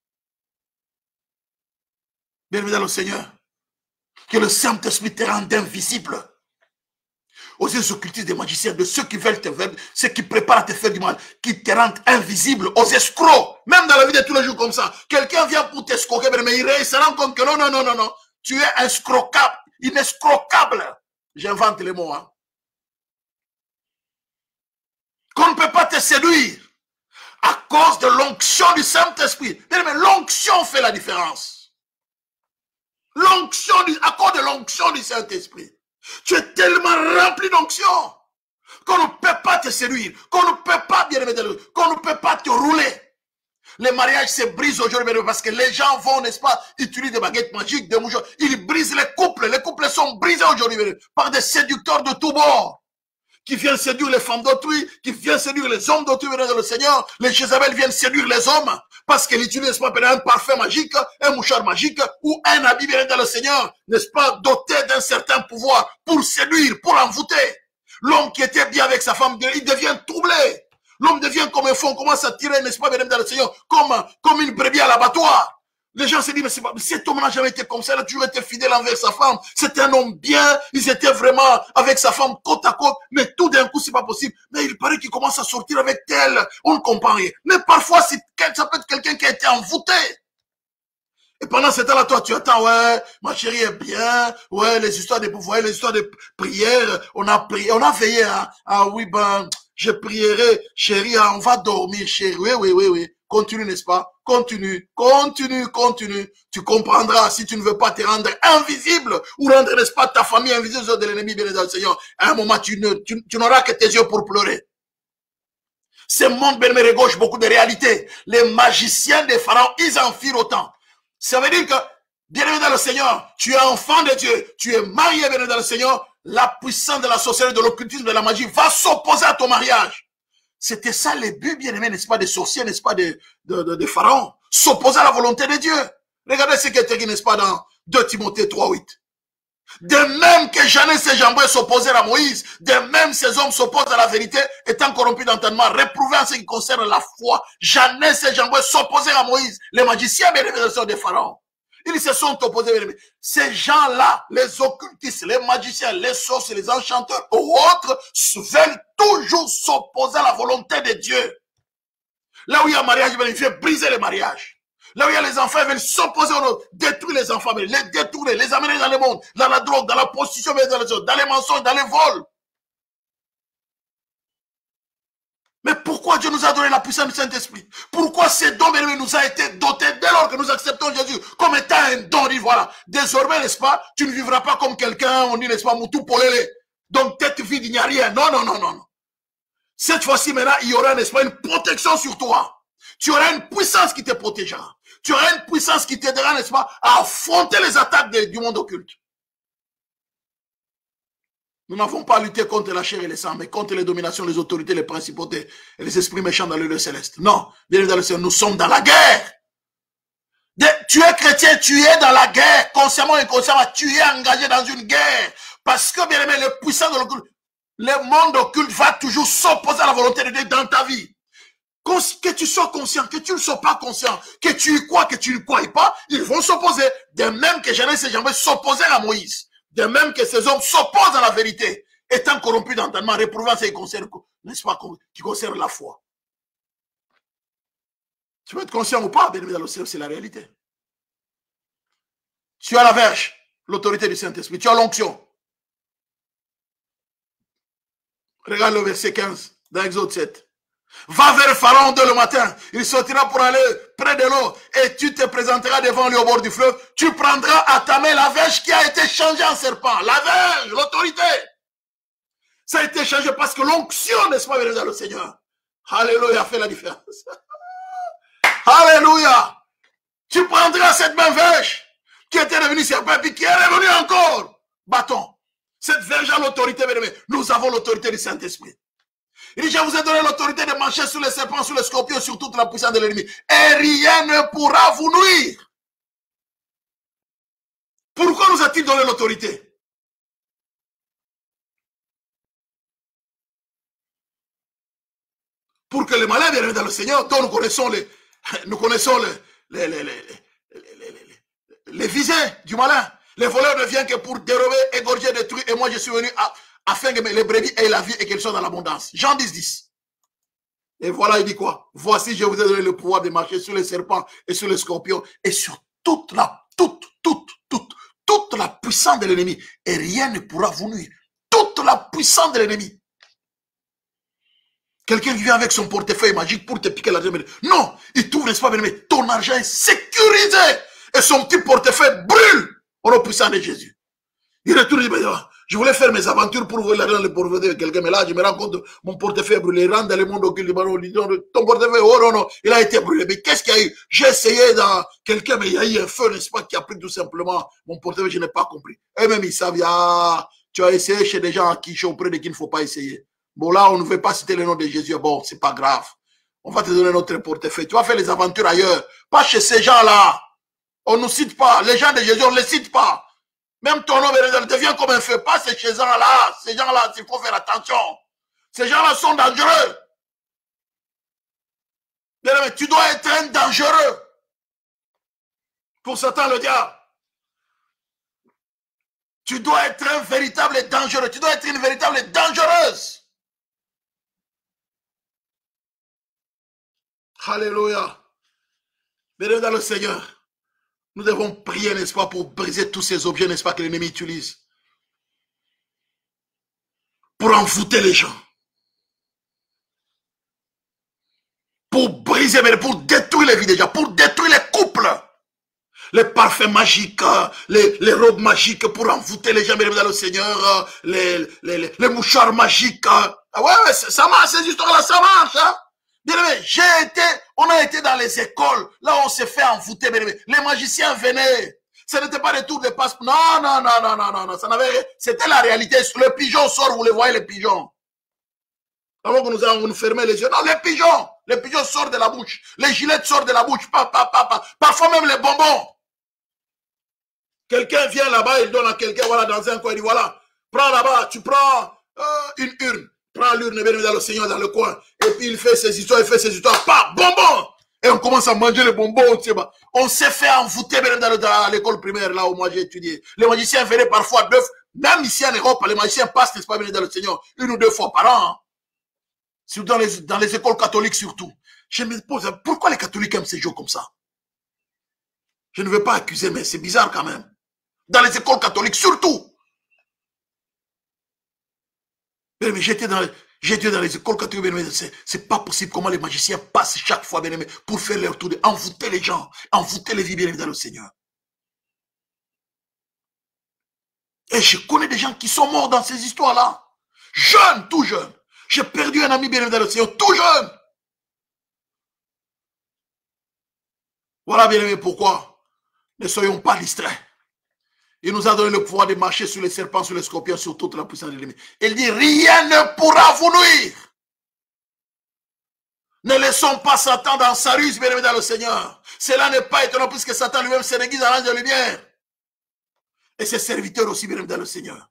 Bien aimé, dans le Seigneur. Que le Saint-Esprit te rende invisible aux occultistes des magiciens, de ceux qui veulent te faire, ceux qui préparent à te faire du mal, qui te rendent invisible aux escrocs, même dans la vie de tous les jours comme ça. Quelqu'un vient pour t'escroquer, mais il se rend compte que non, non, non, non, non, tu es escrocable, inescrocable. J'invente les mots, hein. Qu'on ne peut pas te séduire à cause de l'onction du Saint-Esprit. Mais l'onction fait la différence. L'onction, à cause de l'onction du Saint-Esprit. Tu es tellement rempli d'onction qu'on ne peut pas te séduire, qu'on ne peut pas, bien aimé, qu'on ne peut pas te rouler. Les mariages se brisent aujourd'hui parce que les gens vont, n'est-ce pas, utiliser des baguettes magiques, des mouchoirs. Ils brisent les couples. Les couples sont brisés aujourd'hui par des séducteurs de tous bords. Qui viennent séduire les femmes d'autrui, qui viennent séduire les hommes d'autrui, dans le Seigneur. Les Jézabel viennent séduire les hommes parce qu'ils utilisent pas un parfum magique, un mouchoir magique ou un habit dans le Seigneur, n'est-ce pas, doté d'un certain pouvoir pour séduire, pour envoûter. L'homme qui était bien avec sa femme, il devient troublé. L'homme devient comme un fou, on commence à tirer, n'est-ce pas, dans le Seigneur, comme, comme une brebis à l'abattoir. Les gens se disent, mais c'est pas, cet homme n'a jamais été comme ça, il a toujours été fidèle envers sa femme. C'était un homme bien, ils étaient vraiment avec sa femme côte à côte, mais tout d'un coup, c'est pas possible. Mais il paraît qu'il commence à sortir avec elle, on ne comprend rien. Mais parfois, ça peut être quelqu'un qui a été envoûté. Et pendant ce temps-là, toi, tu attends, ouais, ma chérie est bien, ouais, les histoires de pouvoir, les histoires de prière, on a prié, on a veillé, hein. Ah oui, ben, je prierai, chérie, hein, on va dormir, chérie, oui, oui, oui, oui. Continue, n'est-ce pas? Continue, continue, continue. Tu comprendras si tu ne veux pas te rendre invisible ou rendre, n'est-ce pas, ta famille invisible de l'ennemi, bien évidemment, Seigneur. À un moment, tu ne, tu, tu n'auras que tes yeux pour pleurer. Ce monde, bien aimé, regorge beaucoup de réalités. Les magiciens des pharaons, ils en firent autant. Ça veut dire que, bien aimé dans le Seigneur, tu es enfant de Dieu, tu es marié, bien aimé dans le Seigneur, la puissance de la sorcellerie, de l'occultisme, de la magie va s'opposer à ton mariage. C'était ça le but, bien aimé, n'est-ce pas, des sorciers, n'est-ce pas, des de, de, de pharaons. S'opposer à la volonté de Dieu. Regardez ce qui est écrit, n'est-ce pas, dans deux Timothée trois, huit. De même que Janès et Jamboué s'opposèrent à Moïse, de même ces hommes s'opposent à la vérité, étant corrompus d'entendement, réprouvés en ce qui concerne la foi. Janès et Jamboué s'opposèrent à Moïse, les magiciens, bien aimés, des pharaons. Ils se sont opposés, bien aimés. Ces gens-là, les occultistes, les magiciens, les sorciers, les enchanteurs ou autres, veulent toujours s'opposer à la volonté de Dieu. Là où il y a mariage, ils veulent briser le mariage. Là où il y a les enfants, ils veulent s'opposer aux autres, détruire les enfants, les détourner, les amener dans le monde, dans la drogue, dans la prostitution, dans les, dans les mensonges, dans les vols. Mais pourquoi Dieu nous a donné la puissance du Saint-Esprit? Pourquoi ce don nous a été doté dès lors que nous acceptons Jésus comme étant un don? Dit voilà, désormais, n'est-ce pas, tu ne vivras pas comme quelqu'un, on dit, n'est-ce pas, Moutou Polélé. Donc, tête vide, il n'y a rien. Non, non, non, non, non. Cette fois-ci, maintenant, il y aura, n'est-ce pas, une protection sur toi. Tu auras une puissance qui te protégera. Tu auras une puissance qui t'aidera, n'est-ce pas, à affronter les attaques de, du monde occulte. Nous n'avons pas lutté contre la chair et le sang, mais contre les dominations, les autorités, les principautés et les esprits méchants dans le lieu céleste. Non, bien évidemment, nous sommes dans la guerre. De, tu es chrétien, tu es dans la guerre, consciemment et inconsciemment, tu es engagé dans une guerre. Parce que, bien aimé, le puissant de l'occulte, le monde occulte va toujours s'opposer à la volonté de Dieu dans ta vie. Que tu sois conscient, que tu ne sois pas conscient, que tu y crois, que tu ne crois pas, ils vont s'opposer. De même que Janès et Jamboué s'opposèrent à Moïse. De même que ces hommes s'opposent à la vérité, étant corrompus d'entendement, réprouvant ce qui concerne, n'est-ce pas, qui concerne la foi. Tu peux être conscient ou pas, bien évidemment, c'est la réalité. Tu as la verge, l'autorité du Saint-Esprit, tu as l'onction. Regarde le verset quinze dans Exode sept. Va vers Pharaon dès le matin, il sortira pour aller près de l'eau et tu te présenteras devant lui au bord du fleuve. Tu prendras à ta main la verge qui a été changée en serpent. La verge, l'autorité. Ça a été changé parce que l'onction, n'est-ce pas, dans le Seigneur. Alléluia, a fait la différence. Alléluia. Tu prendras cette même verge qui était devenue serpent et qui est revenue encore bâton. Cette verge a l'autorité, nous avons l'autorité du Saint-Esprit. Il dit, je vous ai donné l'autorité de marcher sur les serpents, sur les scorpions, sur toute la puissance de l'ennemi. Et rien ne pourra vous nuire. Pourquoi nous a-t-il donné l'autorité? Pour que les malins viennent dans le Seigneur, dont nous connaissons les, nous connaissons les, les, les, les, les, les, les, les visées du malin. Les voleurs ne viennent que pour dérober, égorger, détruire. Et moi, je suis venu à, afin que les brebis aient la vie et qu'elles soient dans l'abondance. Jean dix, dix. Et voilà, il dit quoi? Voici, je vous ai donné le pouvoir de marcher sur les serpents et sur les scorpions et sur toute la, toute, toute, toute, toute la puissance de l'ennemi. Et rien ne pourra vous nuire. Toute la puissance de l'ennemi. Quelqu'un qui vient avec son portefeuille magique pour te piquer l'argent. Non, il trouve, n'est-ce pas, bien-aimé, ton argent est sécurisé. Et son petit portefeuille brûle au nom puissant de Jésus. Il retourne et dit, je voulais faire mes aventures pour ouvrir l'argent dans le portefeuille de quelqu'un, mais là, je me rends compte, mon portefeuille est brûlé. Il rentre dans le monde occulte, ton portefeuille, oh non, non, il a été brûlé. Mais qu'est-ce qu'il y a eu? J'ai essayé dans quelqu'un, mais il y a eu un feu, n'est-ce pas, qui a pris tout simplement mon portefeuille, je n'ai pas compris. Eux-mêmes, ils savent, ah, tu as essayé chez des gens qui sont auprès de qui il ne faut pas essayer. Bon, là, on ne veut pas citer le nom de Jésus. Bon, c'est pas grave. On va te donner notre portefeuille. Tu vas faire les aventures ailleurs. Pas chez ces gens-là. On ne nous cite pas. Les gens de Jésus, on ne les cite pas. Même ton nom devient comme un feu. Pas ces gens-là. Ces gens-là, il faut faire attention. Ces gens-là sont dangereux. Mais tu dois être un dangereux. Pour Satan, le diable. Tu dois être un véritable dangereux. Tu dois être une véritable dangereuse. Alléluia. Bienvenue dans le Seigneur. Nous devons prier, n'est-ce pas, pour briser tous ces objets, n'est-ce pas, que l'ennemi utilise. Pour envoûter les gens. Pour briser, pour détruire les vies des gens, pour détruire les couples. Les parfums magiques, les, les robes magiques pour envoûter les gens, mesdames dans le Seigneur, les, les, les, les mouchoirs magiques. Ah ouais, ouais, ça marche, ces histoires-là, ça marche. Hein? Bien aimé, j'ai été, on a été dans les écoles, là on s'est fait envoûter, bien aimé. Les magiciens venaient. Ce n'était pas des tours de passe. Non, non, non, non, non, non, non, ça n'avait, c'était la réalité. Le pigeon sort, vous les voyez, les pigeons. Avant que nous avons nous fermé les yeux. Non, les pigeons, les pigeons sortent de la bouche. Les gilettes sortent de la bouche. Pa, pa, pa, pa. Parfois même les bonbons. Quelqu'un vient là-bas, il donne à quelqu'un, voilà, dans un coin, il dit, voilà, prends là-bas, tu prends euh, une urne, prends l'urne, bien dans le Seigneur, dans le coin, et puis il fait ses histoires, il fait ses histoires, pas, bonbon, et on commence à manger les bonbons, tu sais, bah. On s'est fait envoûter, bien dans l'école primaire, là où moi j'ai étudié. Les magiciens venaient parfois deux, même ici en Europe, les magiciens passent, n'est-ce pas, bien dans le Seigneur, une ou deux fois par an, hein. Surtout dans les, dans les écoles catholiques, surtout. Je me pose, pourquoi les catholiques aiment ces jours comme ça? Je ne veux pas accuser, mais c'est bizarre quand même. Dans les écoles catholiques, surtout. Mais j'étais dans, j'étais dans les écoles catholiques, mais c'est pas possible comment les magiciens passent chaque fois, bien aimé, pour faire leur tour de envoûter les gens, envoûter les vies, bien aimé, dans le Seigneur. Et je connais des gens qui sont morts dans ces histoires-là. Jeunes, tout jeunes. J'ai perdu un ami, bien aimé, dans le Seigneur, tout jeune. Voilà, bien aimé, pourquoi ne soyons pas distraits. Il nous a donné le pouvoir de marcher sur les serpents, sur les scorpions, sur toute la puissance de l'ennemi. Il dit, rien ne pourra vous nuire. Ne laissons pas Satan dans sa ruse, bien aimé dans le Seigneur. Cela n'est pas étonnant puisque Satan lui-même se déguise en ange de lumière. Et ses serviteurs aussi, bien aimé dans le Seigneur.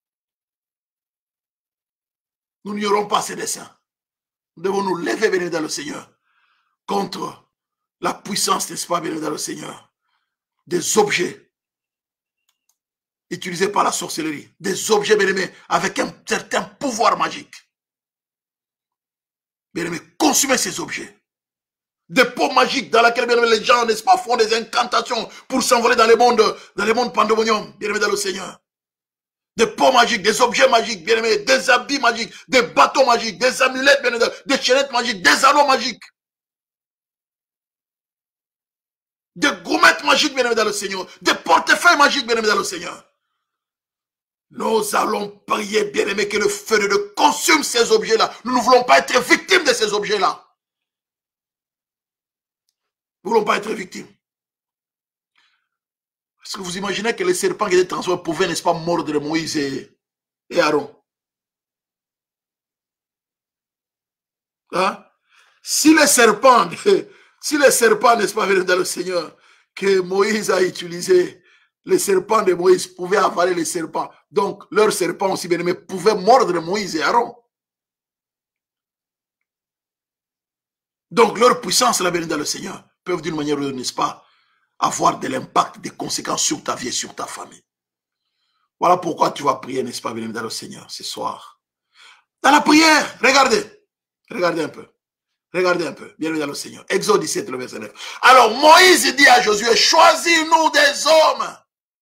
Nous n'ignorons pas ses desseins. Nous devons nous lever, bien aimé dans le Seigneur, contre la puissance, n'est-ce pas, bien aimé dans le Seigneur, des objets utilisés par la sorcellerie, des objets, bien aimés, avec un certain pouvoir magique. Bien aimé, consumez ces objets. Des pots magiques dans lesquels, bien aimé, les gens, n'est-ce pas, font des incantations pour s'envoler dans les mondes, dans les mondes pandémonium, bien aimé dans le Seigneur. Des pots magiques, des objets magiques, bien aimé, des habits magiques, des bateaux magiques, des amulettes, bien aimé, des chaînettes magiques, des anneaux magiques. Des gommettes magiques, bien aimé dans le Seigneur. Des portefeuilles magiques, bien aimé dans le Seigneur. Nous allons prier, bien aimé, que le feu de Dieu consume ces objets-là. Nous ne voulons pas être victimes de ces objets-là. Nous ne voulons pas être victimes. Est-ce que vous imaginez que les serpents qui étaient transformés pouvaient, n'est-ce pas, mordre Moïse et, et Aaron? Hein? Si les serpents, si les serpents, n'est-ce pas, venaient dans le Seigneur, que Moïse a utilisé, les serpents de Moïse pouvaient avaler les serpents. Donc, leurs serpents aussi, bien aimés, pouvaient mordre Moïse et Aaron. Donc, leur puissance, la bénédiction dans le Seigneur, peuvent d'une manière ou d'une, n'est-ce pas, avoir de l'impact, des conséquences sur ta vie et sur ta famille. Voilà pourquoi tu vas prier, n'est-ce pas, bénédiction dans le Seigneur, ce soir. Dans la prière, regardez, regardez un peu. Regardez un peu, bienvenue dans le Seigneur. Exode dix-sept, le verset neuf. Alors, Moïse dit à Josué, choisis-nous des hommes.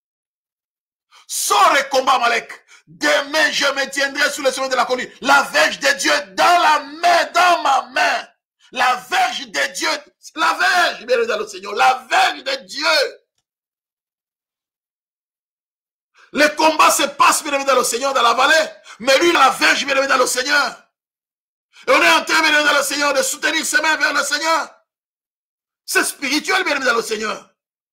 Sors et combat Amalek. Demain, je me tiendrai sur le sommet de la colline. La verge de Dieu dans la main, dans ma main. La verge de Dieu, la verge, bienvenue dans le Seigneur. La verge de Dieu. Le combat se passe, bienvenue dans le Seigneur, dans la vallée. Mais lui, la verge, bienvenue dans le Seigneur. Et on est en train, bienvenue dans le Seigneur, de soutenir ses mains vers le Seigneur. C'est spirituel, bienvenue dans le Seigneur.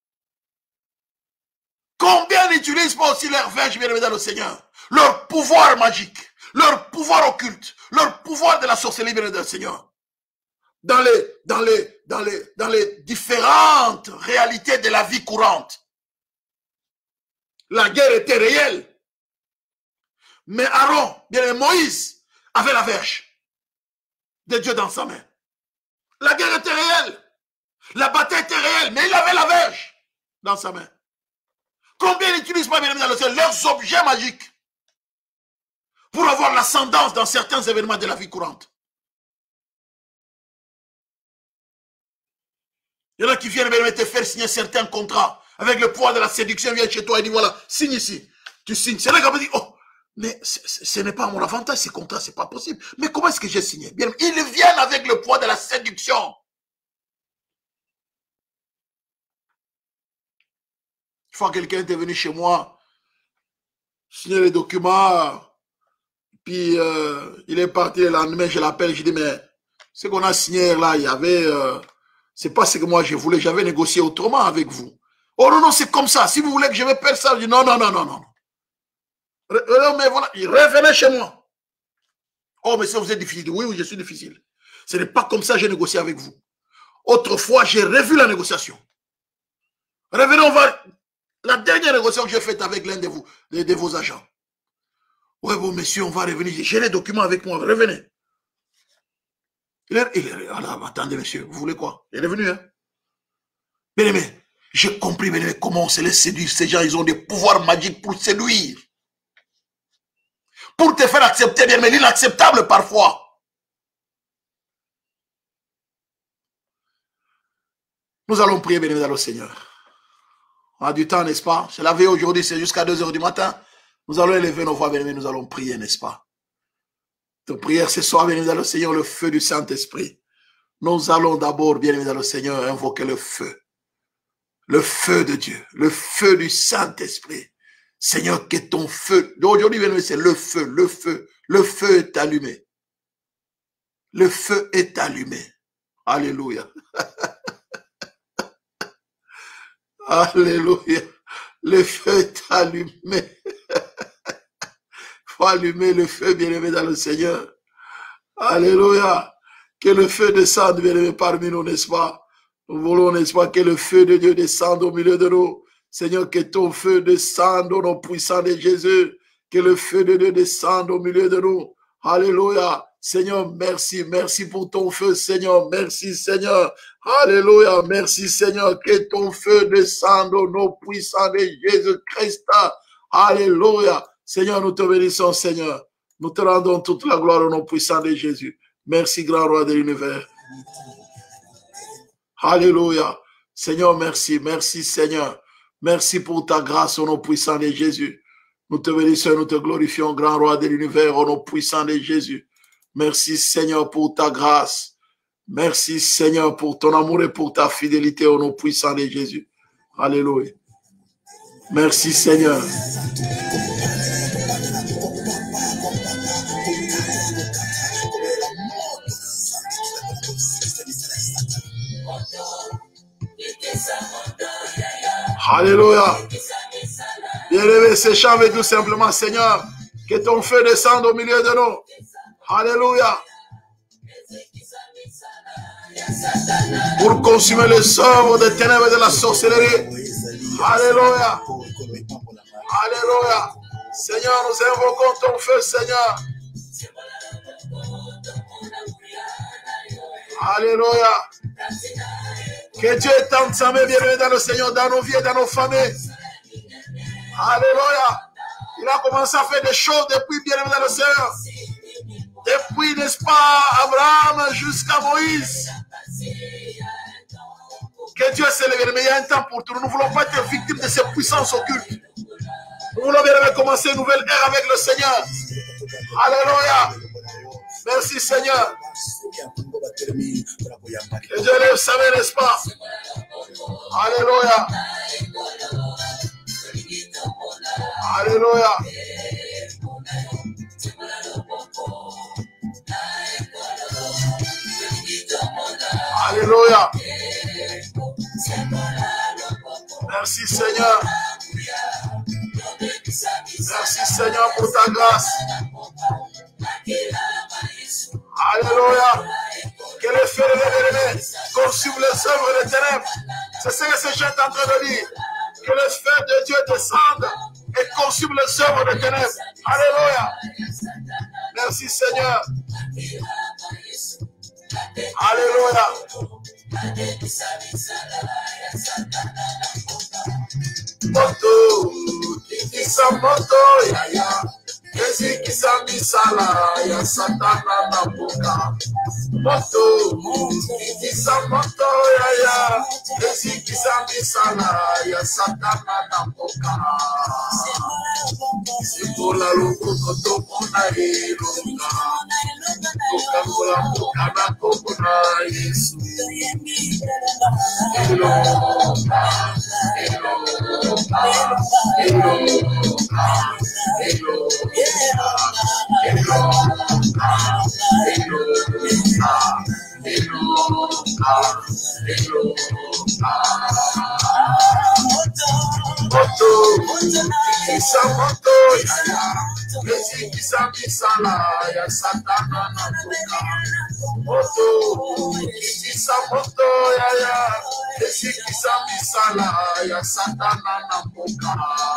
Combien n'utilisent pas aussi leur verge, bien aimé dans le Seigneur? Leur pouvoir magique, leur pouvoir occulte, leur pouvoir de la sorcellerie, bien aimé dans le Seigneur. Dans les, dans les, dans les, dans les différentes réalités de la vie courante. La guerre était réelle. Mais Aaron, bien aimé, Moïse, avait la verge de Dieu dans sa main. La guerre était réelle. La bataille était réelle, mais il avait la verge dans sa main. Combien n'utilisent pas, bien aimé dans le ciel, leurs objets magiques pour avoir l'ascendance dans certains événements de la vie courante? Il y en a qui viennent, bien aimé, te faire signer certains contrats avec le pouvoir de la séduction, vient chez toi et dit, voilà, signe ici. Tu signes. C'est là qu'on me dit, oh, mais ce n'est pas à mon avantage, ces contrats, c'est pas possible. Mais comment est-ce que j'ai signé? Bien, ils viennent avec le pouvoir de la séduction. Une fois quelqu'un était venu chez moi, signer les documents, puis euh, il est parti le lendemain, je l'appelle, je dis, mais ce qu'on a signé là, il y avait, euh, c'est pas ce que moi je voulais, j'avais négocié autrement avec vous. Oh non, non, c'est comme ça, si vous voulez que je me perde ça, je dis, non, non, non, non, non. Mais voilà, il revenait chez moi. Oh, mais ça vous êtes difficile. Oui, oui, je suis difficile. Ce n'est pas comme ça que j'ai négocié avec vous. Autrefois, j'ai revu la négociation. Revenez, on va... La dernière négociation que j'ai faite avec l'un de vous, de, de vos agents. Oui, bon, monsieur, on va revenir. J'ai les documents avec moi. Revenez. Il est... Il est... Alors, attendez, monsieur, vous voulez quoi? Il est revenu, hein? Bien aimé, j'ai compris, bien aimé, comment on se laisse séduire. Ces gens, ils ont des pouvoirs magiques pour séduire. Pour te faire accepter, bien, mais l'inacceptable parfois. Nous allons prier, bien aimé, dans le Seigneur. On a du temps, n'est-ce pas? C'est la veille aujourd'hui, c'est jusqu'à deux heures du matin. Nous allons élever nos voix, bien aimé, nous allons prier, n'est-ce pas? De prière ce soir, bien aimé, dans le Seigneur, le feu du Saint-Esprit. Nous allons d'abord, bien aimé, dans le Seigneur, invoquer le feu. Le feu de Dieu, le feu du Saint-Esprit. Seigneur, que ton feu, aujourd'hui, bien aimé, c'est le feu, le feu, le feu est allumé. Le feu est allumé. Alléluia. Alléluia. Le feu est allumé. Il faut allumer le feu, bien aimé, dans le Seigneur. Alléluia. Que le feu descende, bien aimé, parmi nous, n'est-ce pas? Nous voulons, n'est-ce pas, que le feu de Dieu descende au milieu de nous. Seigneur, que ton feu descende au nom puissant de Jésus. Que le feu de Dieu descende au milieu de nous. Alléluia. Seigneur, merci. Merci pour ton feu, Seigneur. Merci, Seigneur. Alléluia. Merci, Seigneur. Que ton feu descende au nom puissant de Jésus-Christ. Alléluia. Seigneur, nous te bénissons, Seigneur. Nous te rendons toute la gloire au nom puissant de Jésus. Merci, grand roi de l'univers. Alléluia. Seigneur, merci. Merci, Seigneur. Merci pour ta grâce au nom puissant de Jésus. Nous te bénissons, nous te glorifions, grand roi de l'univers, au nom puissant de Jésus. Merci, Seigneur, pour ta grâce. Merci, Seigneur, pour ton amour et pour ta fidélité au nom puissant de Jésus. Alléluia. Merci, Seigneur. Alléluia. Bien-aimé, ces chants veut tout simplement, Seigneur, que ton feu descende au milieu de nous. Alléluia. Pour consumer les œuvres des ténèbres et de la sorcellerie. Alléluia. Alléluia. Seigneur, nous invoquons ton feu, Seigneur. Alléluia. Que Dieu étende sa main bien-aimée dans le Seigneur, dans nos vies et dans nos familles. Alléluia. Il a commencé à faire des choses depuis bien-aimé dans le Seigneur. Depuis, n'est-ce pas, Abraham jusqu'à Moïse. Que Dieu s'élève, mais il y a un temps pour tout. Nous ne voulons pas être victimes de ces puissances occultes. Nous voulons bien commencer une nouvelle ère avec le Seigneur. Alléluia. Merci, Seigneur. Que Dieu lève sa main, n'est-ce pas? Alléluia. Alléluia. Alléluia. Merci, Seigneur. Merci, Seigneur, pour ta grâce. Alléluia. Que le feu de l'éternel consume les œuvres des ténèbres. C'est ce que ces gens sont en train de dire. Que le feu de Dieu descende et consume les œuvres des ténèbres. Alléluia. Merci, Seigneur. Alléluia. Moto, kisa moto ya ya. Ezi kisa misala ya satana na boka. moto, kisa moto ya ya, esi kisa misala ya satana na mboka. Sikola loko koto mona elonga, kokangola mboka na kombo na Yesu. Elonga, elonga, elonga, moto, kisa moto ya mesi kisa misala ya satana na mboka. Moto, kisa moto ya ya mesi kisa misala ya satana na mboka.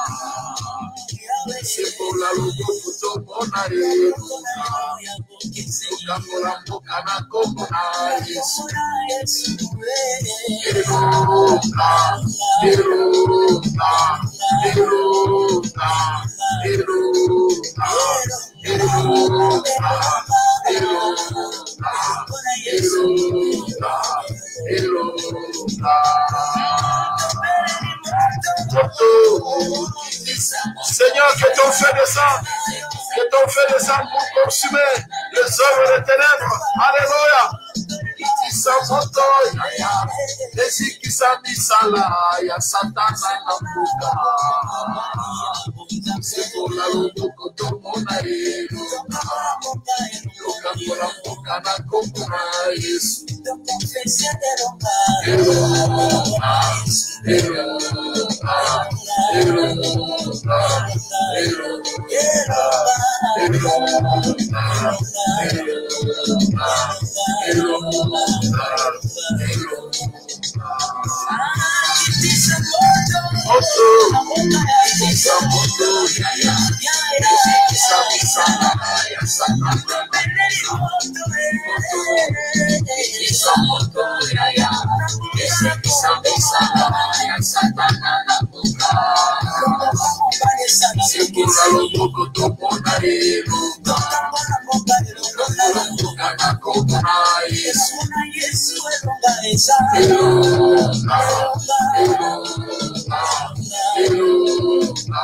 Sikola logo kuto mona elonga, kokangola mboka na kombo na Yesu. Elonga, elonga, elonga, elonga, elonga, elonga, elonga, elonga. Seigneur, que ton feu descende, que ton feu descende pour consumer les œuvres des ténèbres. Alléluia. Isamoto ya esikisa misala ya satana na mboka. Sikola loboko tomona elonga, kokangola mboka na kombo na Yesu. Elonga, elonga, elonga, elonga, elonga, elonga, elonga. Moto, kisa moto ya ya, kisa misala ya satana na moto. Kisa moto ya ya, kisa misala ya satana na moto. Sikola loboko tomona elonga, kokangola mboka na kombo na Yesu. Elonga, elonga, elonga,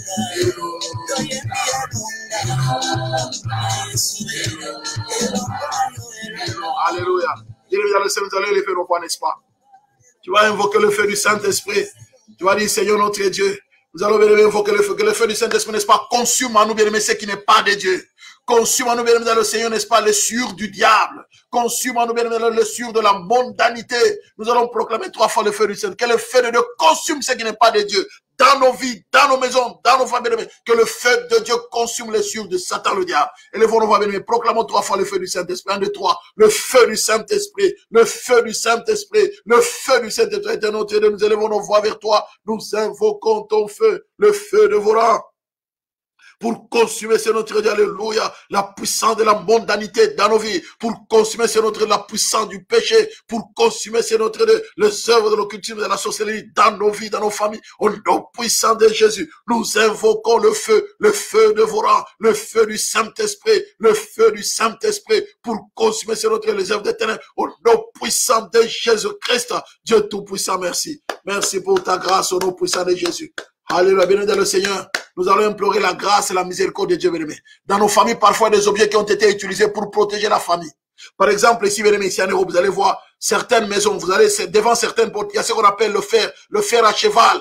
elonga. Alléluia. Dis-le dans le Seigneur, vous allez lever nos voix, n'est-ce pas? Tu vas invoquer le feu du Saint-Esprit. Tu vas dire, Seigneur notre Dieu, nous allons bien invoquer le feu, que le feu du Saint-Esprit, n'est-ce pas, consume en nous, bien aimé, ce qui n'est pas de Dieu. Consume en nous, bien aimé, dans le Seigneur, n'est-ce pas, les sûrs du diable. Consume en nous, bien aimé, dans le sûrs de la mondanité. Nous allons proclamer trois fois le feu du Saint-Esprit. Que le feu de Dieu consume ce qui n'est pas de Dieu. Dans nos vies, dans nos maisons, dans nos familles, bien aimé. Que le feu de Dieu consume les sûrs de Satan, le diable. Élevons nos voix, bien aimé. Proclamons trois fois le feu du Saint-Esprit. Un, deux, trois. Le feu du Saint-Esprit. Le feu du Saint-Esprit. Le feu du Saint-Esprit. Notre Dieu, nous élevons nos voix vers toi. Nous invoquons ton feu. Le feu de vos rangs. Pour consumer, c'est notre Dieu, alléluia, la puissance de la mondanité dans nos vies, pour consumer, c'est notre Dieu, la puissance du péché, pour consumer, c'est notre Dieu, les œuvres de l'occultisme, de la sorcellerie dans nos vies, dans nos familles, au nom puissant de Jésus, nous invoquons le feu, le feu de vos rangs, le feu du Saint-Esprit, le feu du Saint-Esprit, pour consumer, c'est notre Dieu, les œuvres des ténèbres, au nom puissant de Jésus-Christ, Dieu tout-puissant, merci. Merci pour ta grâce, au nom puissant de Jésus. Alléluia, béni dans le Seigneur. Nous allons implorer la grâce et la miséricorde de Dieu, bien-aimé. Dans nos familles, parfois, des objets qui ont été utilisés pour protéger la famille. Par exemple, ici, bien-aimé, ici en Europe, vous allez voir certaines maisons, vous allez devant certaines portes, il y a ce qu'on appelle le fer, le fer à cheval.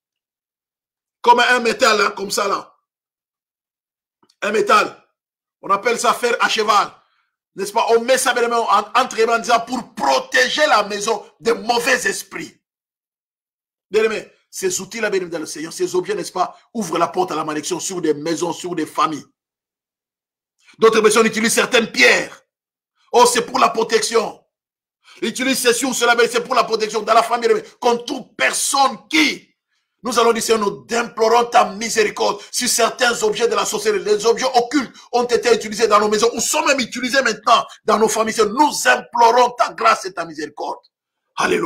Comme un métal, hein, comme ça, là. Un métal. On appelle ça fer à cheval. N'est-ce pas? On met ça, bien-aimé, entre les mains, en disant, pour protéger la maison des mauvais esprits. Bien-aimé, ces outils-là, bien dans le Seigneur, ces objets, n'est-ce pas, ouvrent la porte à la malédiction sur des maisons, sur des familles. D'autres personnes utilisent certaines pierres. Oh, c'est pour la protection. Ils utilisent ceci ou cela, mais c'est pour la protection. Dans la famille, contre toute personne qui, nous allons dire, Seigneur, nous implorons ta miséricorde sur certains objets de la sorcellerie. Les objets occultes ont été utilisés dans nos maisons, ou sont même utilisés maintenant dans nos familles. Nous implorons ta grâce et ta miséricorde. Alléluia.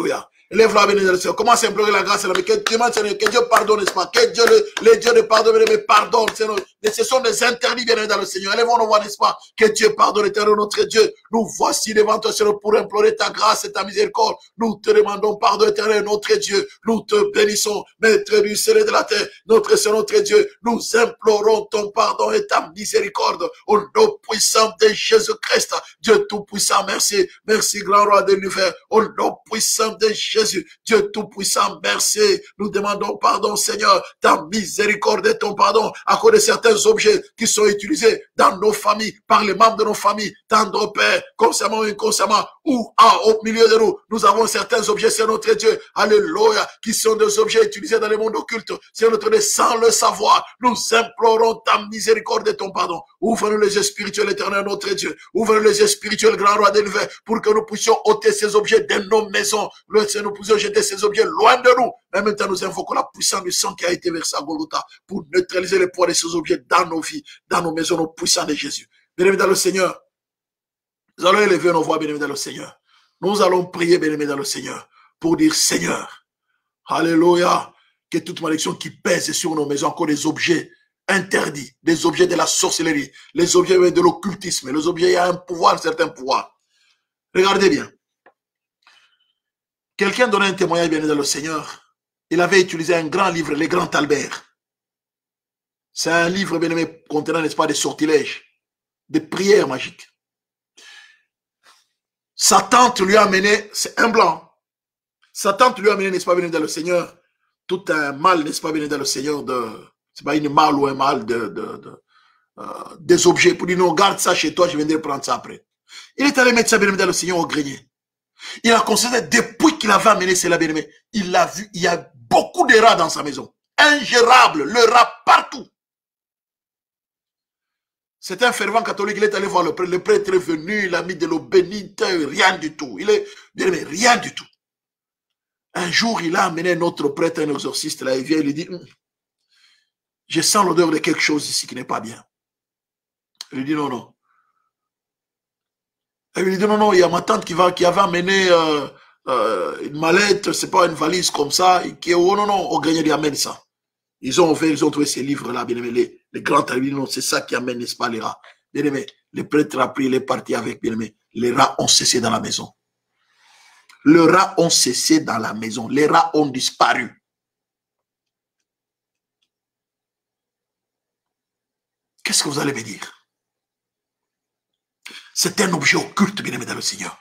Lève-la, béni dans le Seigneur. Commence à implorer la grâce et la que, demande, Seigneur, que Dieu pardonne, n'est-ce pas? Que Dieu, le, les dieux de pardon, mais pardonne, Seigneur. Ce sont des interdits, bien dans le Seigneur. Élevons nos voix, n'est-ce pas? Que Dieu pardonne, éternel notre Dieu. Nous voici devant toi, Seigneur, pour implorer ta grâce et ta miséricorde. Nous te demandons pardon, éternel notre Dieu. Nous te bénissons, Maître du ciel et de la terre. Notre Seigneur, notre Dieu. Nous implorons ton pardon et ta miséricorde. Au nom puissant de Jésus-Christ. Dieu tout-puissant, merci. Merci, grand roi de l'univers. Au nom puissant de Jésus. Dieu tout-puissant, merci. Nous demandons pardon, Seigneur. Ta miséricorde et ton pardon à cause de certains objets qui sont utilisés dans nos familles, par les membres de nos familles, tendre Père, consciemment ou inconsciemment, ou ah, au milieu de nous, nous avons certains objets, c'est notre Dieu, alléluia, qui sont des objets utilisés dans le monde occulte, c'est notre Dieu, sans le savoir, nous implorons ta miséricorde et ton pardon. Ouvre-nous les yeux spirituels, éternel, notre Dieu, ouvre-nous les yeux spirituels, grand roi de l'univers, pour que nous puissions ôter ces objets de nos maisons, que nous puissions jeter ces objets loin de nous. En même temps, nous invoquons la puissance du sang qui a été versé à Golgotha pour neutraliser les poids de ces objets dans nos vies, dans nos maisons, nos puissants de Jésus. Bien-aimés dans le Seigneur, nous allons élever nos voix, bien-aimés dans le Seigneur. Nous allons prier, bien-aimés dans le Seigneur, pour dire, Seigneur, alléluia, que toute malédiction qui pèse sur nos maisons, encore des objets interdits, des objets de la sorcellerie, les objets de l'occultisme, les objets, il y a un pouvoir, un certain pouvoir. Regardez bien. Quelqu'un donnait un témoignage, bien-aimé dans le Seigneur. Il avait utilisé un grand livre, le Grand Albert. C'est un livre, bien aimé, contenant, n'est-ce pas, des sortilèges, des prières magiques. Sa tante lui a amené, c'est un blanc. Sa tante lui a amené, n'est-ce pas, bien dans le Seigneur, tout un mal, n'est-ce pas, bien dans le Seigneur, de, c'est pas une malle ou un mal de, de, de euh, des objets, pour dire non, garde ça chez toi, je viendrai prendre ça après. Il est allé mettre ça, bien dans le Seigneur, au grenier. Il a constaté, depuis qu'il avait amené cela, bien aimé, il l'a vu, il y a beaucoup de rats dans sa maison. Ingérable, le rat partout. C'est un fervent catholique, il est allé voir le prêtre, le prêtre est venu, il a mis de l'eau bénite, rien du tout. Il est, bien aimé, rien du tout. Un jour, il a amené notre prêtre, un exorciste, là, il vient, il lui dit, hm, je sens l'odeur de quelque chose ici qui n'est pas bien. Il lui dit, non, non. Et il lui dit, non, non, il y a ma tante qui, va, qui avait amené euh, euh, une mallette, c'est pas une valise comme ça, et qui est, oh non, non, au grenier, il amène ça. Ils ont ouvert, ils ont trouvé ces livres-là, bien aimé, les, les grands talibans, non, c'est ça qui amène, n'est-ce pas, les rats. Bien aimé, le prêtre a pris, il est parti avec, bien aimé, les rats ont cessé dans la maison. Les rats ont cessé dans la maison, les rats ont disparu. Qu'est-ce que vous allez me dire? C'est un objet occulte, bien aimé, dans le Seigneur,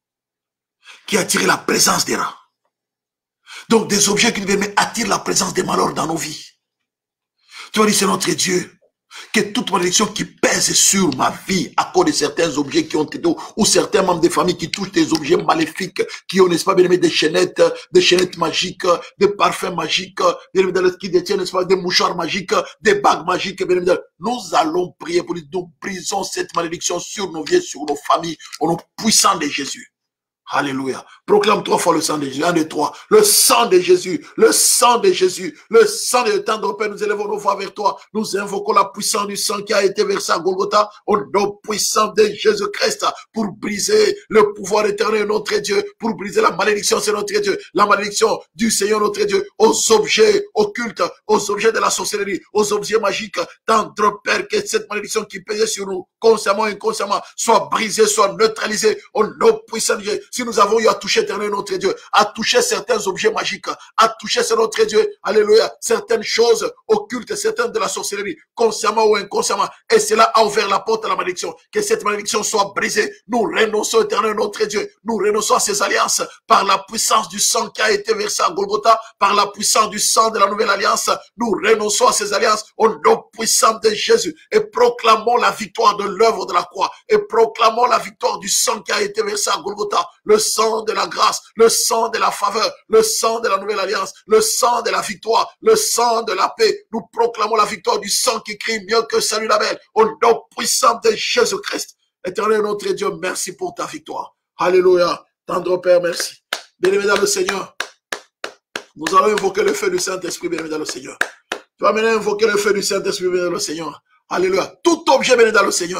qui a attiré la présence des rats. Donc, des objets qui devaient attirer la présence des malheurs dans nos vies. Tu vas dire, c'est notre Dieu, que toute malédiction qui pèse sur ma vie à cause de certains objets qui ont été, ou certains membres des familles qui touchent des objets maléfiques, qui ont, n'est-ce pas, bien aimé, des chaînettes, des chaînettes magiques, des parfums magiques, bien aimé, qui détiennent, n'est-ce pas, des mouchoirs magiques, des bagues magiques, bien aimé. Nous allons prier pour dire, nous brisons cette malédiction sur nos vies, sur nos familles, au nom puissant de Jésus. Alléluia. Proclame trois fois le sang de Jésus. Un, deux, trois. Le sang de Jésus. Le sang de Jésus. Le sang de tendre Père. Nous élevons nos voix vers toi. Nous invoquons la puissance du sang qui a été versé à Golgotha au nom puissant de Jésus-Christ pour briser le pouvoir éternel de notre Dieu, pour briser la malédiction, c'est notre Dieu. La malédiction du Seigneur notre Dieu aux objets occultes, aux objets de la sorcellerie, aux objets magiques. Tendre Père, que cette malédiction qui pesait sur nous, consciemment et inconsciemment, soit brisée, soit neutralisée au nom puissant de Dieu. Si nous avons eu à toucher éternel notre Dieu, à toucher certains objets magiques, à toucher c'est notre Dieu, alléluia, certaines choses occultes, certaines de la sorcellerie, consciemment ou inconsciemment, et cela a ouvert la porte à la malédiction, que cette malédiction soit brisée. Nous renonçons éternel notre Dieu, nous renonçons à ces alliances par la puissance du sang qui a été versé à Golgotha, par la puissance du sang de la nouvelle alliance, nous renonçons à ces alliances au nom puissant de Jésus et proclamons la victoire de l'œuvre de la croix et proclamons la victoire du sang qui a été versé à Golgotha. Le sang de la grâce, le sang de la faveur, le sang de la nouvelle alliance, le sang de la victoire, le sang de la paix. Nous proclamons la victoire du sang qui crie mieux que salut d'Abel. Au nom puissant de Jésus-Christ. Éternel notre Dieu, merci pour ta victoire. Alléluia. Tendre Père, merci. Bien-aimé dans le Seigneur, nous allons invoquer le feu du Saint-Esprit, bien-aimé dans le Seigneur. Tu vas maintenant invoquer le feu du Saint-Esprit, bien-aimé dans le Seigneur. Alléluia. Tout objet, bien-aimé dans le Seigneur.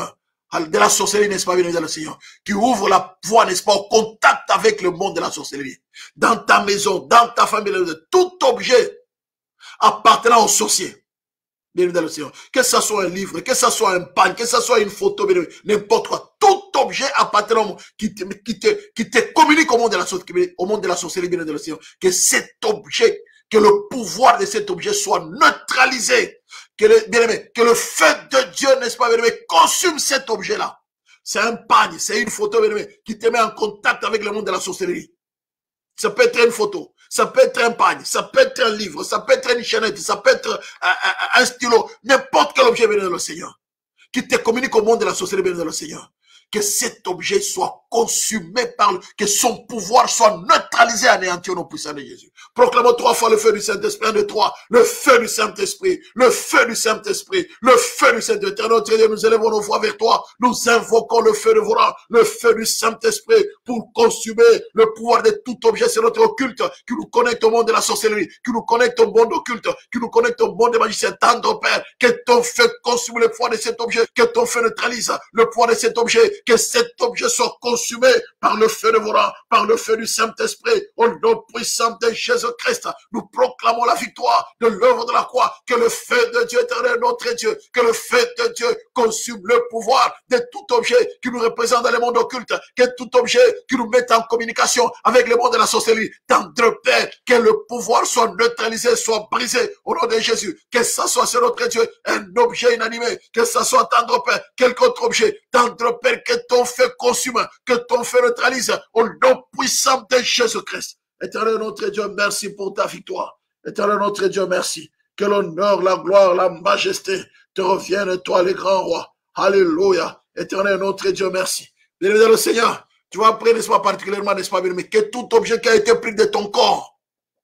de la sorcellerie, n'est-ce pas, bien-aimé dans le Seigneur, qui ouvre la voie, n'est-ce pas, au contact avec le monde de la sorcellerie. Dans ta maison, dans ta famille, tout objet appartenant aux sorciers, bien-aimé dans le Seigneur, que ce soit un livre, que ce soit un pagne, que ce soit une photo, n'importe quoi, tout objet appartenant qui te, qui te, qui te communique au monde de la sorcellerie, au monde de la sorcellerie, bien-aimé dans le Seigneur, que cet objet, que le pouvoir de cet objet soit neutralisé. Que le, bien aimé, que le feu de Dieu, n'est-ce pas, bien aimé, consume cet objet-là. C'est un pagne, c'est une photo, bien aimé, qui te met en contact avec le monde de la sorcellerie. Ça peut être une photo, ça peut être un pagne, ça peut être un livre, ça peut être une chaînette, ça peut être un, un, un stylo, n'importe quel objet, bien aimé, dans le Seigneur, qui te communique au monde de la sorcellerie, bien aimé, dans le Seigneur. Que cet objet soit consumé par le, que son pouvoir soit neutralisé, anéanti au nom puissant de Jésus. Proclamons trois fois le feu du Saint-Esprit, un, deux, trois. Le feu du Saint-Esprit, le feu du Saint-Esprit, le feu du Saint-Esprit. Notre Dieu, nous élevons nos voix vers toi. Nous invoquons le feu de vos rangs, le feu du Saint-Esprit pour consumer le pouvoir de tout objet. C'est notre occulte qui nous connecte au monde de la sorcellerie, qui nous connecte au monde occulte, qui nous connecte au monde des magiciens. Tendre Père, que ton feu consume le pouvoir de cet objet, que ton feu neutralise le pouvoir de cet objet, que cet objet soit consumé par le feu de vos rangs, par le feu du Saint-Esprit, au nom puissant de Jésus-Christ. Nous proclamons la victoire de l'œuvre de la croix, que le feu de Dieu éternel, notre Dieu, que le feu de Dieu consume le pouvoir de tout objet qui nous représente dans le monde occulte, que tout objet qui nous mette en communication avec le monde de la sorcellerie. Tendre Père, que le pouvoir soit neutralisé, soit brisé au nom de Jésus, que ça soit sur notre Dieu un objet inanimé, que ça soit, tendre Père, quelque autre objet, tendre Père, que ton feu consume, que ton feu neutralise au nom puissant de Jésus-Christ. Éternel notre Dieu, merci pour ta victoire. Éternel notre Dieu, merci. Que l'honneur, la gloire, la majesté te reviennent, toi, les grands rois. Alléluia. Éternel notre Dieu, merci. Bien-aimé le Seigneur, tu vas prier, n'est-ce pas, particulièrement, n'est-ce pas, bien-aimé, que tout objet qui a été pris de ton corps,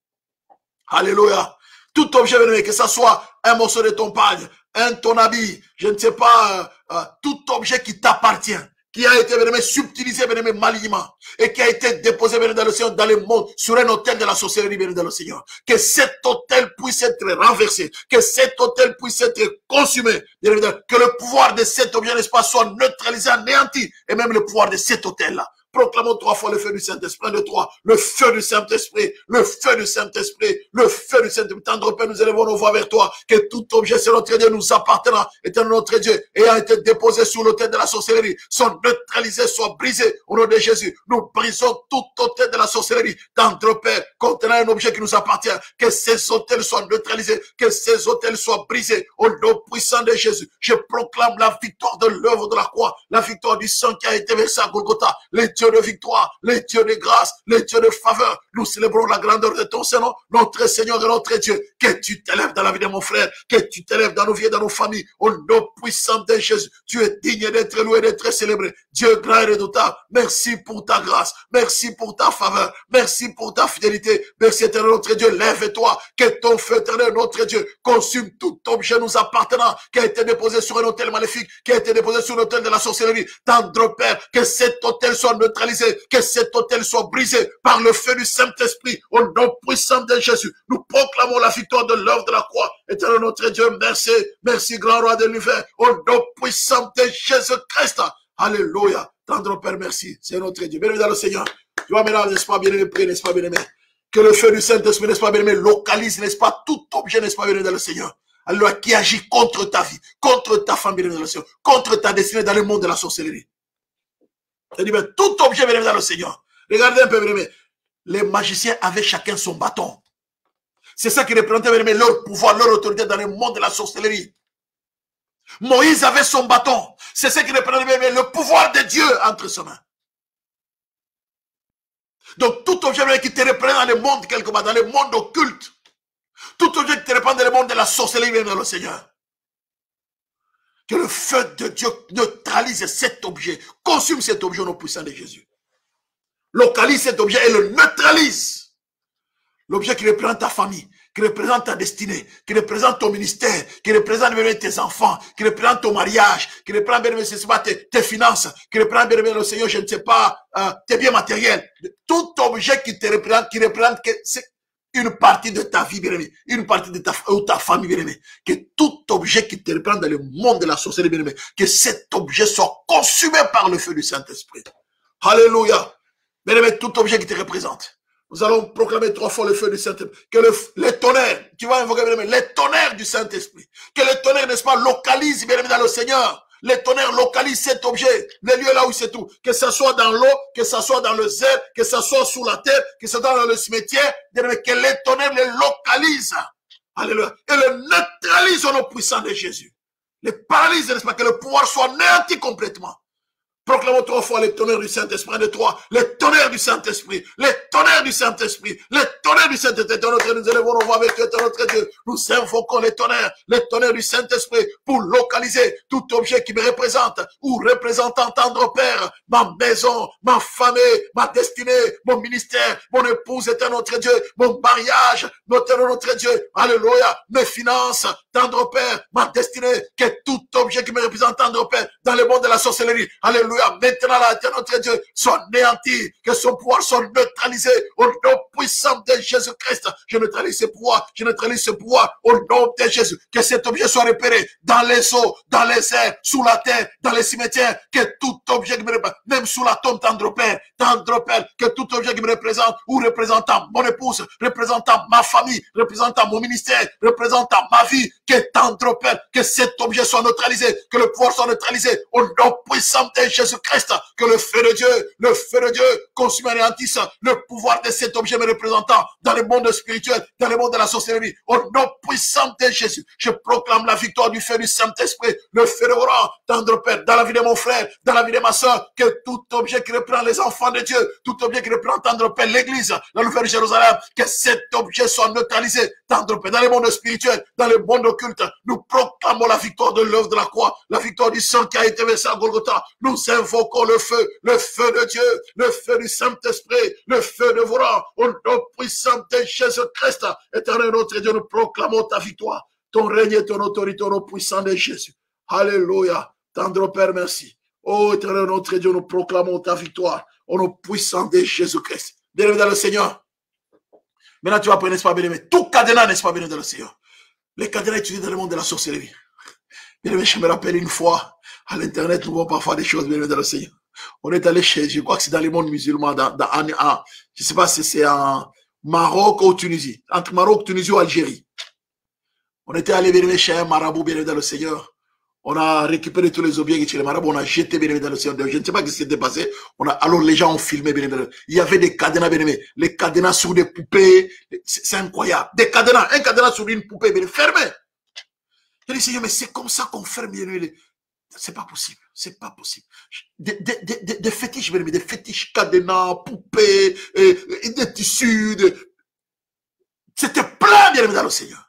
alléluia, tout objet, bien-aimé, que ça soit un morceau de ton pagne, un ton habit, je ne sais pas, euh, euh, tout objet qui t'appartient, qui a été, bien-aimé, subtilisé, bien-aimé, malignement, et qui a été déposé, bien-aimé, dans le Seigneur, dans le monde, sur un autel de la sorcellerie, bien-aimé, dans le Seigneur. Que cet autel puisse être renversé, que cet autel puisse être consumé, bien-aimé, que le pouvoir de cet objet, n'est-ce pas, soit neutralisé, anéanti, et même le pouvoir de cet autel-là. Proclamons trois fois le feu du Saint-Esprit. Un, deux, trois. Le feu du Saint-Esprit. Le feu du Saint-Esprit. Le feu du Saint-Esprit. Tendre Père, nous élevons nos voix vers toi. Que tout objet, c'est notre Dieu, nous appartenant, étant notre Dieu, ayant été déposé sur l'autel de la sorcellerie, soit neutralisé, soit brisé. Au nom de Jésus, nous brisons tout autel de la sorcellerie. Tendre Père, contenant un objet qui nous appartient. Que ces autels soient neutralisés. Que ces autels soient brisés. Au nom puissant de Jésus, je proclame la victoire de l'œuvre de la croix. La victoire du sang qui a été versé à Golgotha. Les dieux de victoire, les dieux de grâce, les dieux de faveur. Nous célébrons la grandeur de ton Seigneur, notre Seigneur et notre Dieu. Que tu t'élèves dans la vie de mon frère, que tu t'élèves dans nos vies et dans nos familles. Au nom puissant de Jésus, tu es digne d'être loué, d'être célébré. Dieu grand et redoutable, merci pour ta grâce, merci pour ta faveur, merci pour ta fidélité. Merci éternel notre Dieu, lève-toi, que ton feu éternel notre Dieu consume tout objet nous appartenant qui a été déposé sur un autel maléfique, qui a été déposé sur l'autel de la sorcellerie. Tendre Père, que cet autel soit neutralisé, que cet autel soit brisé par le feu du Saint-Esprit. Au nom puissant de Jésus, nous proclamons la victoire de l'œuvre de la croix. Éternel notre Dieu, merci, merci grand roi de l'univers. Au nom puissant de Jésus-Christ. Alléluia. Tendre Père, merci. C'est notre Dieu. Bien-aimé dans le Seigneur. Tu vas maintenant, n'est-ce pas, bien-aimé, prier, n'est-ce pas, bien-aimé. Que le feu du Saint-Esprit, n'est-ce pas, bien-aimé, localise, n'est-ce pas, tout objet, n'est-ce pas, bien-aimé dans le Seigneur. Alors, qui agit contre ta vie, contre ta famille, bien-aimé dans le Seigneur, contre ta destinée dans le monde de la sorcellerie. C'est-à-dire, bien, tout objet, bien-aimé dans le Seigneur. Regardez un peu, bien-aimé. Les magiciens avaient chacun son bâton. C'est ça qui représentait, bien-aimé, leur pouvoir, leur autorité dans le monde de la sorcellerie. Moïse avait son bâton. C'est ce qui représentait, bien-aimé, le pouvoir de Dieu entre ses mains. Donc, tout objet qui te représente dans le monde quelque part, dans le monde occulte, tout objet qui te représente dans le monde de la sorcellerie, bien dans le Seigneur. Que le feu de Dieu neutralise cet objet, consume cet objet au nom puissant de Jésus. Localise cet objet et le neutralise. L'objet qui représente ta famille, qui représente ta destinée, qui représente ton ministère, qui représente bien tes enfants, qui représente ton mariage, qui représente bien tes, tes finances, qui représente bien le Seigneur, je ne sais pas, euh, tes biens matériels. Tout objet qui te représente, qui représente que c'est une partie de ta vie, bien aimé, une partie de ta, ou ta famille, bien aimé. Que tout objet objet qui te représente dans le monde de la sorcellerie, bien-aimé, que cet objet soit consumé par le feu du Saint-Esprit. Alléluia. Bien-aimé, tout objet qui te représente. Nous allons proclamer trois fois le feu du Saint-Esprit. Que le, les tonnerres, tu vas invoquer, bien-aimé, les tonnerres du Saint-Esprit. Que les tonnerres, n'est-ce pas, localisent, bien-aimé, dans le Seigneur. Les tonnerres localisent cet objet, les lieux là où c'est tout. Que ce soit dans l'eau, que ce soit dans le zèle, que ce soit sous la terre, que ce soit dans le cimetière, bien-aimé, que les tonnerres les localisent. Alléluia. Et le neutralisent au nom puissant de Jésus. Les paralyses, n'est-ce pas, que le pouvoir soit néanti complètement. Proclamons trois fois les tonnerres du Saint-Esprit. Un, deux, trois. Les tonnerres du Saint-Esprit. Les tonnerres du Saint-Esprit. Les tonnerres du Saint-Esprit. Nous élevons nos voix avec Dieu, notre Dieu. Nous invoquons les tonnerres. Les tonnerres du Saint-Esprit pour localiser tout objet qui me représente ou représentant tendre Père, ma maison, ma famille, ma destinée, mon ministère, mon épouse est notre Dieu, mon mariage, notre, notre Dieu. Alléluia. Mes finances, tendre Père, ma destinée, que tout objet qui me représente tendre Père dans le monde de la sorcellerie. Alléluia. Maintenant, là, notre Dieu soit néanti, que son pouvoir soit neutralisé au nom puissant de Jésus-Christ. Je neutralise ce pouvoir, je neutralise ce pouvoir au nom de Jésus. Que cet objet soit repéré dans les eaux, dans les airs, sous la terre, dans les cimetières. Que tout objet qui me représente, même sous la tombe, tendre Père, tendre Père, que tout objet qui me représente ou représentant mon épouse, représentant ma famille, représentant mon ministère, représentant ma vie, que tendre Père, que cet objet soit neutralisé, que le pouvoir soit neutralisé au nom puissant de Jésus. Jésus-Christ, que le feu de Dieu, le feu de Dieu consume et anéantisse le pouvoir de cet objet me représentant dans le monde spirituel, dans le monde de la sorcellerie. Au nom puissant de Jésus, je proclame la victoire du feu du Saint-Esprit, le feu de Oran, tendre Père, dans la vie de mon frère, dans la vie de ma soeur, que tout objet qui reprend les enfants de Dieu, tout objet qui reprend, tendre Père, l'église, la nouvelle Jérusalem, que cet objet soit neutralisé, tendre Père, dans le monde spirituel, dans le monde occulte. Nous proclamons la victoire de l'œuvre de la croix, la victoire du sang qui a été versé à Golgotha. Nous invoquons le feu, le feu de Dieu, le feu du Saint-Esprit, le feu de vos rangs, au nom puissant de Jésus-Christ. Éternel notre Dieu, nous proclamons ta victoire, ton règne et ton autorité au nom puissant de Jésus. Alléluia. Tendre Père, merci. Oh, éternel notre Dieu, nous proclamons ta victoire au nom puissant de Jésus-Christ. Bien-aimé dans le Seigneur. Maintenant, tu vas prendre, n'est-ce pas, bien-aimé, tout cadenas, n'est-ce pas, bien-aimé dans le Seigneur. Les cadenas utilisés dans le monde de la sorcellerie. Bien-aimé, je me rappelle une fois, à l'internet, nous voyons parfois des choses, bien-aimé dans le Seigneur. On est allé chez, je crois que c'est dans le monde musulman, dans, dans, en, en, je ne sais pas si c'est en Maroc ou Tunisie, entre Maroc, Tunisie ou Algérie. On était allé, bien-aimé, chez un marabout, bien-aimé dans le Seigneur. On a récupéré tous les objets chez les marabouts, on a jeté, bien-aimé dans le Seigneur. Je ne sais pas ce qui s'était passé. On a, alors les gens ont filmé, bien-aimé. Il y avait des cadenas, bien-aimé. Les cadenas sur des poupées. C'est incroyable. Des cadenas, un cadenas sur une poupée, bien-aimé, fermé. Je dis, Seigneur, mais c'est comme ça qu'on ferme, bien-aimé. C'est pas possible, c'est pas possible. Des, des, des, des fétiches, bien aimé, des fétiches cadenas, poupées, et, et des tissus. De... C'était plein, bien aimé, dans le Seigneur.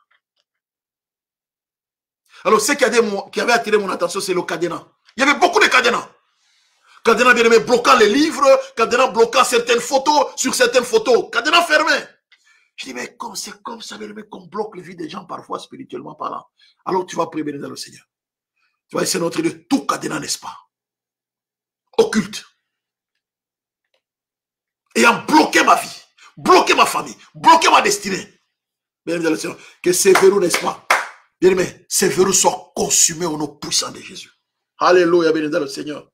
Alors, ce qui, a des, qui avait attiré mon attention, c'est le cadenas. Il y avait beaucoup de cadenas. Cadenas, bien aimé, bloquant les livres, cadenas bloquant certaines photos, sur certaines photos, cadenas fermés. Je dis, mais comme c'est comme ça, bien aimé, qu'on bloque les vies des gens, parfois, spirituellement parlant. Alors, tu vas prier, bien aimé, dans le Seigneur. Tu vas essayer notre Dieu, tout cadenas, n'est-ce pas? Occulte. Ayant bloqué ma vie, bloqué ma famille, bloqué ma destinée. Bien aimé dans le Seigneur, que ces verrous, n'est-ce pas? Bien aimé, ces verrous soient consumés au nom puissant de Jésus. Alléluia, bien aimé dans le Seigneur.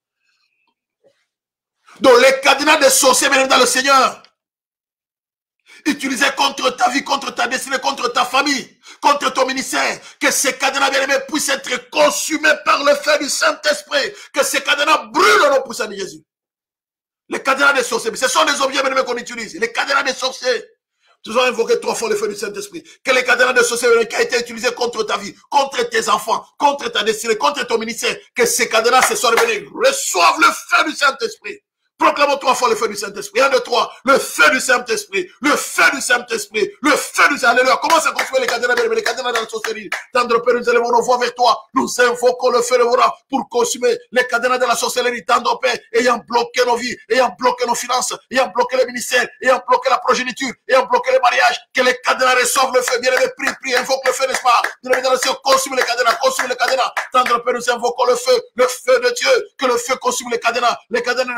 Donc les cadenas des sorciers, bien aimé dans le Seigneur, utilisés contre ta vie, contre ta destinée, contre ta famille, contre ton ministère, que ces cadenas, bien aimés, puissent être consumés par le feu du Saint-Esprit, que ces cadenas brûlent au nom puissant de Jésus. Les cadenas des sorciers, ce sont des objets, bien aimés, qu'on utilise. Les cadenas des sorciers. Tu dois invoquer trois fois le feu du Saint-Esprit. Que les cadenas de sorcellerie qui a été utilisé contre ta vie, contre tes enfants, contre ta destinée, contre ton ministère, que ces cadenas se soient révélés, reçoivent le feu du Saint-Esprit. Proclamons trois fois le feu du Saint-Esprit. Un, deux, trois. Le feu du Saint-Esprit. Le feu du Saint-Esprit. Le feu du Saint-Esprit. Alléluia. Commence à construire les cadenas, les cadenas dans la sorcellerie. Tendre Père, nous élevons nos voix vers toi. Nous invoquons le feu de vos rangs pour consumer les cadenas de la sorcellerie. Tendre Père, ayant bloqué nos vies, ayant bloqué nos finances, ayant bloqué les ministères, ayant bloqué la progéniture, ayant bloqué les mariages. Que les cadenas reçoivent le feu. Bien aimé, prie, prie, invoque le feu, n'est-ce pas? Nous dans le ciel, consume les cadenas, consume les cadenas. Tendre Père, nous invoquons le feu, le feu de Dieu. Que le feu consume les cadenas, les cadenas de sorciers,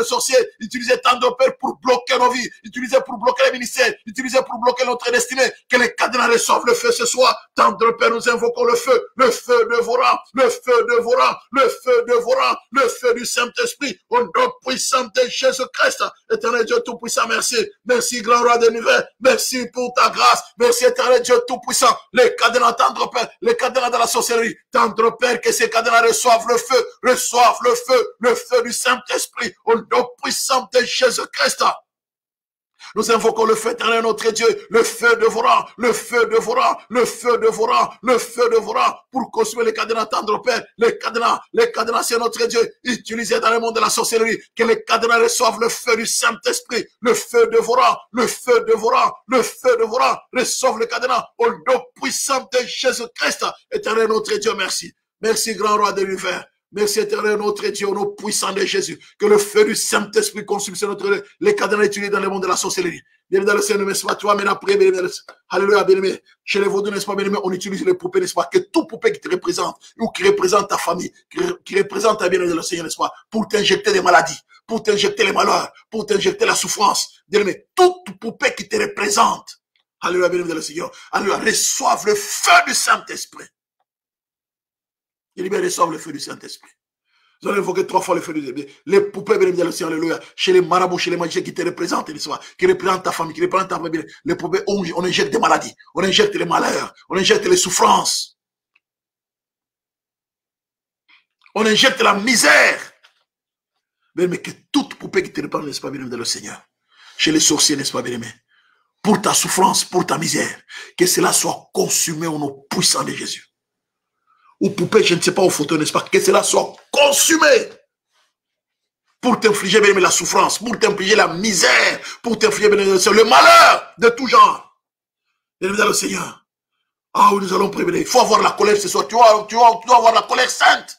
utilisé, utilisé tendre Père pour bloquer nos vies, utilisé pour bloquer les ministères, utilisé pour bloquer notre destinée. Que les cadenas reçoivent le feu ce soir. Tendre Père, nous invoquons le feu, le feu dévorant, le feu dévorant, le feu dévorant, le feu du Saint-Esprit, au nom puissant de Jésus-Christ. Éternel Dieu Tout-Puissant, merci. Merci, grand roi de l'univers. Merci pour ta grâce. Merci, éternel Dieu Tout-Puissant. Les cadenas, tendre Père, les cadenas de la sorcellerie, tendre Père, que ces cadenas reçoivent le feu, reçoivent le feu, le feu du Saint-Esprit, au nom puissant de Jésus-Christ. Nous invoquons le feu éternel, notre Dieu, le feu dévorant, le feu dévorant, le feu dévorant, le feu dévorant, pour consommer les cadenas, tendre Père, les cadenas, les cadenas, c'est notre Dieu, utilisé dans le monde de la sorcellerie, que les cadenas reçoivent le feu du Saint-Esprit, le feu dévorant, le feu dévorant, le feu dévorant, reçoivent les cadenas, au nom puissant de Jésus-Christ, éternel, notre Dieu, merci. Merci, grand roi de l'univers. Merci éternel, notre Dieu, au nom puissant de Jésus. Que le feu du Saint-Esprit consume sur notre, les cadenas utilisés dans le monde de la sorcellerie. Bien-aimé dans le Seigneur, n'est-ce pas, toi, mais après, bien-aimé, alléluia, bien-aimé. Chez les vaudous, n'est-ce pas, bien-aimé, on utilise les poupées, n'est-ce pas, que tout poupée qui te représente, ou qui représente ta famille, qui, qui représente ta bien-aimé dans le Seigneur, n'est-ce pas, pour t'injecter des maladies, pour t'injecter les malheurs, pour t'injecter la souffrance. Bien-aimé, toute poupée qui te représente, alléluia, bien-aimé dans le Seigneur, alléluia, reçoivent le feu du Saint-Esprit. Il bien reçoivent le feu du Saint-Esprit. Vous allez invoquer trois fois le feu du Saint-Esprit. Les poupées, bien le Seigneur, alléluia. Chez les marabouts, chez les magiciens qui te représentent, qui représentent ta famille, qui représentent ta famille. Les poupées, on, on injecte des maladies, on injecte les malheurs, on injecte les souffrances. On injecte la misère. Mais, mais que toute poupée qui te représente, n'est-ce pas, bien aimé, le Seigneur. Chez les sorciers, n'est-ce pas, bien aimé. Pour ta souffrance, pour ta misère, que cela soit consumé au nom puissant de Jésus. Ou poupée, je ne sais pas, aux photos, n'est-ce pas, que cela soit consumé pour t'infliger bien la souffrance, pour t'infliger la misère, pour t'infliger bien le malheur de tout genre. Bien dans le Seigneur. Ah oui, nous allons prier. Il faut avoir la colère ce soir. Tu dois, tu dois, tu dois avoir la colère sainte.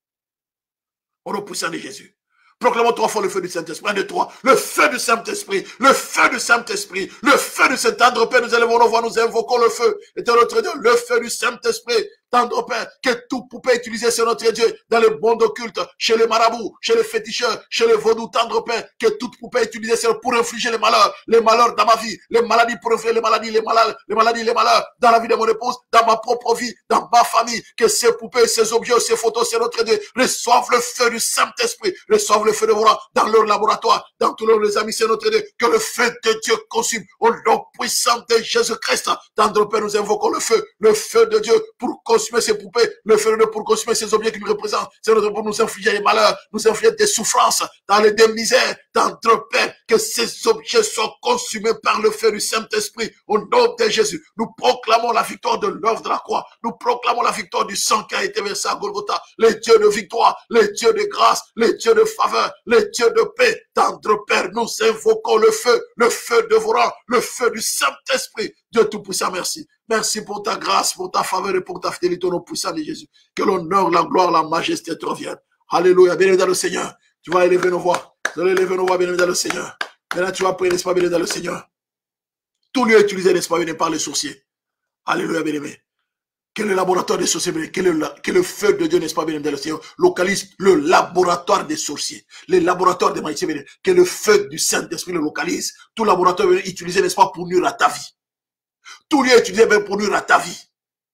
Au nom puissant de Jésus. Proclamons trois fois le feu du Saint-Esprit. Un, deux, trois. Le feu du Saint-Esprit. Le feu du Saint-Esprit. Le feu du Saint-Esprit. Père, nous élevons nos voix, nous invoquons le feu. Et notre Dieu, le feu du Saint-Esprit. Tendre Père, que toute poupée utilisée sur notre Dieu, dans le monde occulte, chez les marabouts, chez les féticheurs, chez les vaudous, tendre Père, que toute poupée utilisée pour infliger les malheurs, les malheurs dans ma vie, les maladies pour infliger les maladies, les maladies, les maladies, les malheurs, dans la vie de mon épouse, dans ma propre vie, dans ma famille, que ces poupées, ces objets, ces photos, sur notre Dieu, reçoivent le feu du Saint-Esprit, reçoivent le feu de voix dans leur laboratoire, dans tous leurs amis, c'est notre Dieu, que le feu de Dieu consume, au nom puissant de Jésus-Christ, tendre Père, nous invoquons le feu, le feu de Dieu pour consumer ces poupées, le feu de Dieu pour consommer ces objets qui nous représentent, c'est notre pour nous infliger des malheurs, nous infliger des souffrances, dans les des misères, tendre Père, que ces objets soient consumés par le feu du Saint-Esprit, au nom de Jésus. Nous proclamons la victoire de l'œuvre de la croix, nous proclamons la victoire du sang qui a été versé à Golgotha, les dieux de victoire, les dieux de grâce, les dieux de faveur, les dieux de paix, tendre Père, nous invoquons le feu, le feu dévorant, le feu du Saint-Esprit. Dieu Tout-Puissant, merci. Merci pour ta grâce, pour ta faveur et pour ta fidélité au nom puissant de Jésus. Que l'honneur, la gloire, la majesté te reviennent. Alléluia. Bien-aimé dans le Seigneur. Tu vas élever nos voix. Tu vas élever nos voix, bien-aimé dans le Seigneur. Maintenant, tu vas prier, n'est-ce pas, bien-aimé dans le Seigneur. Tout lieu utilisé, n'est-ce pas, bien-aimé, par les sorciers. Alléluia, bien-aimé. Que le laboratoire des sorciers, que le, que le feu de Dieu, n'est-ce pas, bien-aimé dans le Seigneur, localise le laboratoire des sorciers, les laboratoires des magiciens, bien-aimé. Que le feu du Saint-Esprit le localise. Tout laboratoire utilisé, n'est-ce pas, pour nuire à ta vie. Tout lieu utilisé même pour nuire à ta vie.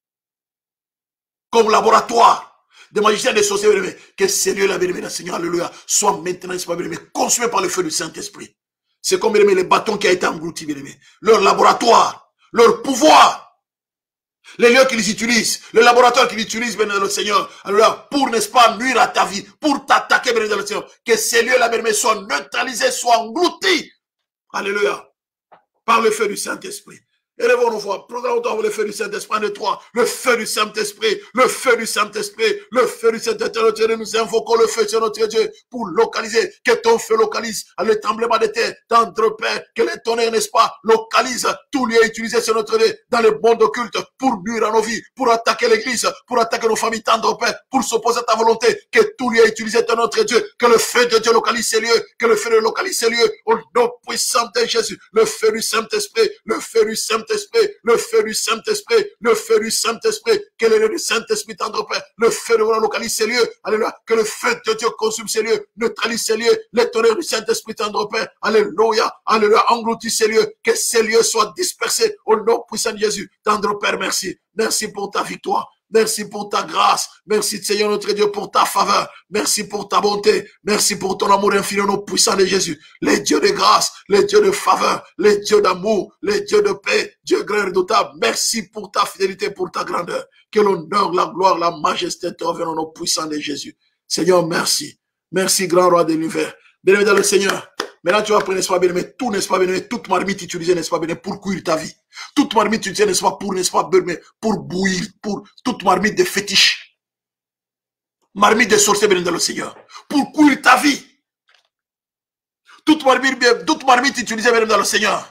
Comme laboratoire des magiciens des sorciers, que ces lieux-là, Seigneur, alléluia, soient maintenant, consumés par le feu du Saint-Esprit. C'est comme les bâtons qui ont été engloutis, leur laboratoire, leur pouvoir, les lieux qu'ils utilisent, le laboratoire qu'ils utilisent, bien le Seigneur, alléluia, pour, n'est-ce pas, nuire à ta vie, pour t'attaquer, bien le Seigneur, que ces lieux-là, soient neutralisés, soient engloutis, alléluia, par le feu du Saint-Esprit. Élevons nos voix, proclamons le feu du Saint-Esprit, un, deux, trois, le feu du Saint-Esprit, le feu du Saint-Esprit, le feu du Saint-Esprit, nous invoquons le feu sur notre Dieu pour localiser, que ton feu localise le tremblement de terre, tendre Père, que les tonnerres, n'est-ce pas, localise tout lieu utilisé sur notre Dieu dans le monde occulte pour nuire à nos vies, pour attaquer l'église, pour attaquer nos familles, tendre Père, pour s'opposer à ta volonté, que tout lieu utilisé sur notre Dieu, que le feu de Dieu localise ces lieux, que le feu de localise ces lieux, au nom puissant de Jésus, le feu du Saint-Esprit, le feu du Saint-Esprit, Saint-Esprit, le feu du Saint-Esprit, le feu du Saint-Esprit, que le feu du Saint-Esprit, tendre Père, le feu de voilà localise ces lieux, alléluia, que le feu de Dieu consume ces lieux, neutralise ces lieux, les tonnerres du Saint-Esprit, tendre Père, alléluia, alléluia, engloutit ces lieux, que ces lieux soient dispersés au nom puissant de Jésus, tendre Père, merci, merci pour ta victoire. Merci pour ta grâce. Merci Seigneur notre Dieu pour ta faveur. Merci pour ta bonté. Merci pour ton amour infini au nom puissant de Jésus. Les dieux de grâce, les dieux de faveur, les dieux d'amour, les dieux de paix, Dieu grand et redoutable. Merci pour ta fidélité, pour ta grandeur. Que l'honneur, la gloire, la majesté te reviennent au nom puissant de Jésus. Seigneur, merci. Merci grand roi de l'univers. Bien-aimé dans le Seigneur. Maintenant, tu vas prendre, n'est-ce pas, bien-aimé, tout, n'est-ce pas, bien-aimé, toute marmite utilisée, n'est-ce pas, bien-aimé, pour cuire ta vie. Toute marmite utilisée, n'est-ce pas, pour, n'est-ce pas, bien-aimé, pour bouillir, pour toute marmite de fétiche. Marmite de sorciers, bien-aimé, dans le Seigneur. Pour cuire ta vie. Toute marmite, bien, toute marmite utilisée, bien-aimé, dans le Seigneur.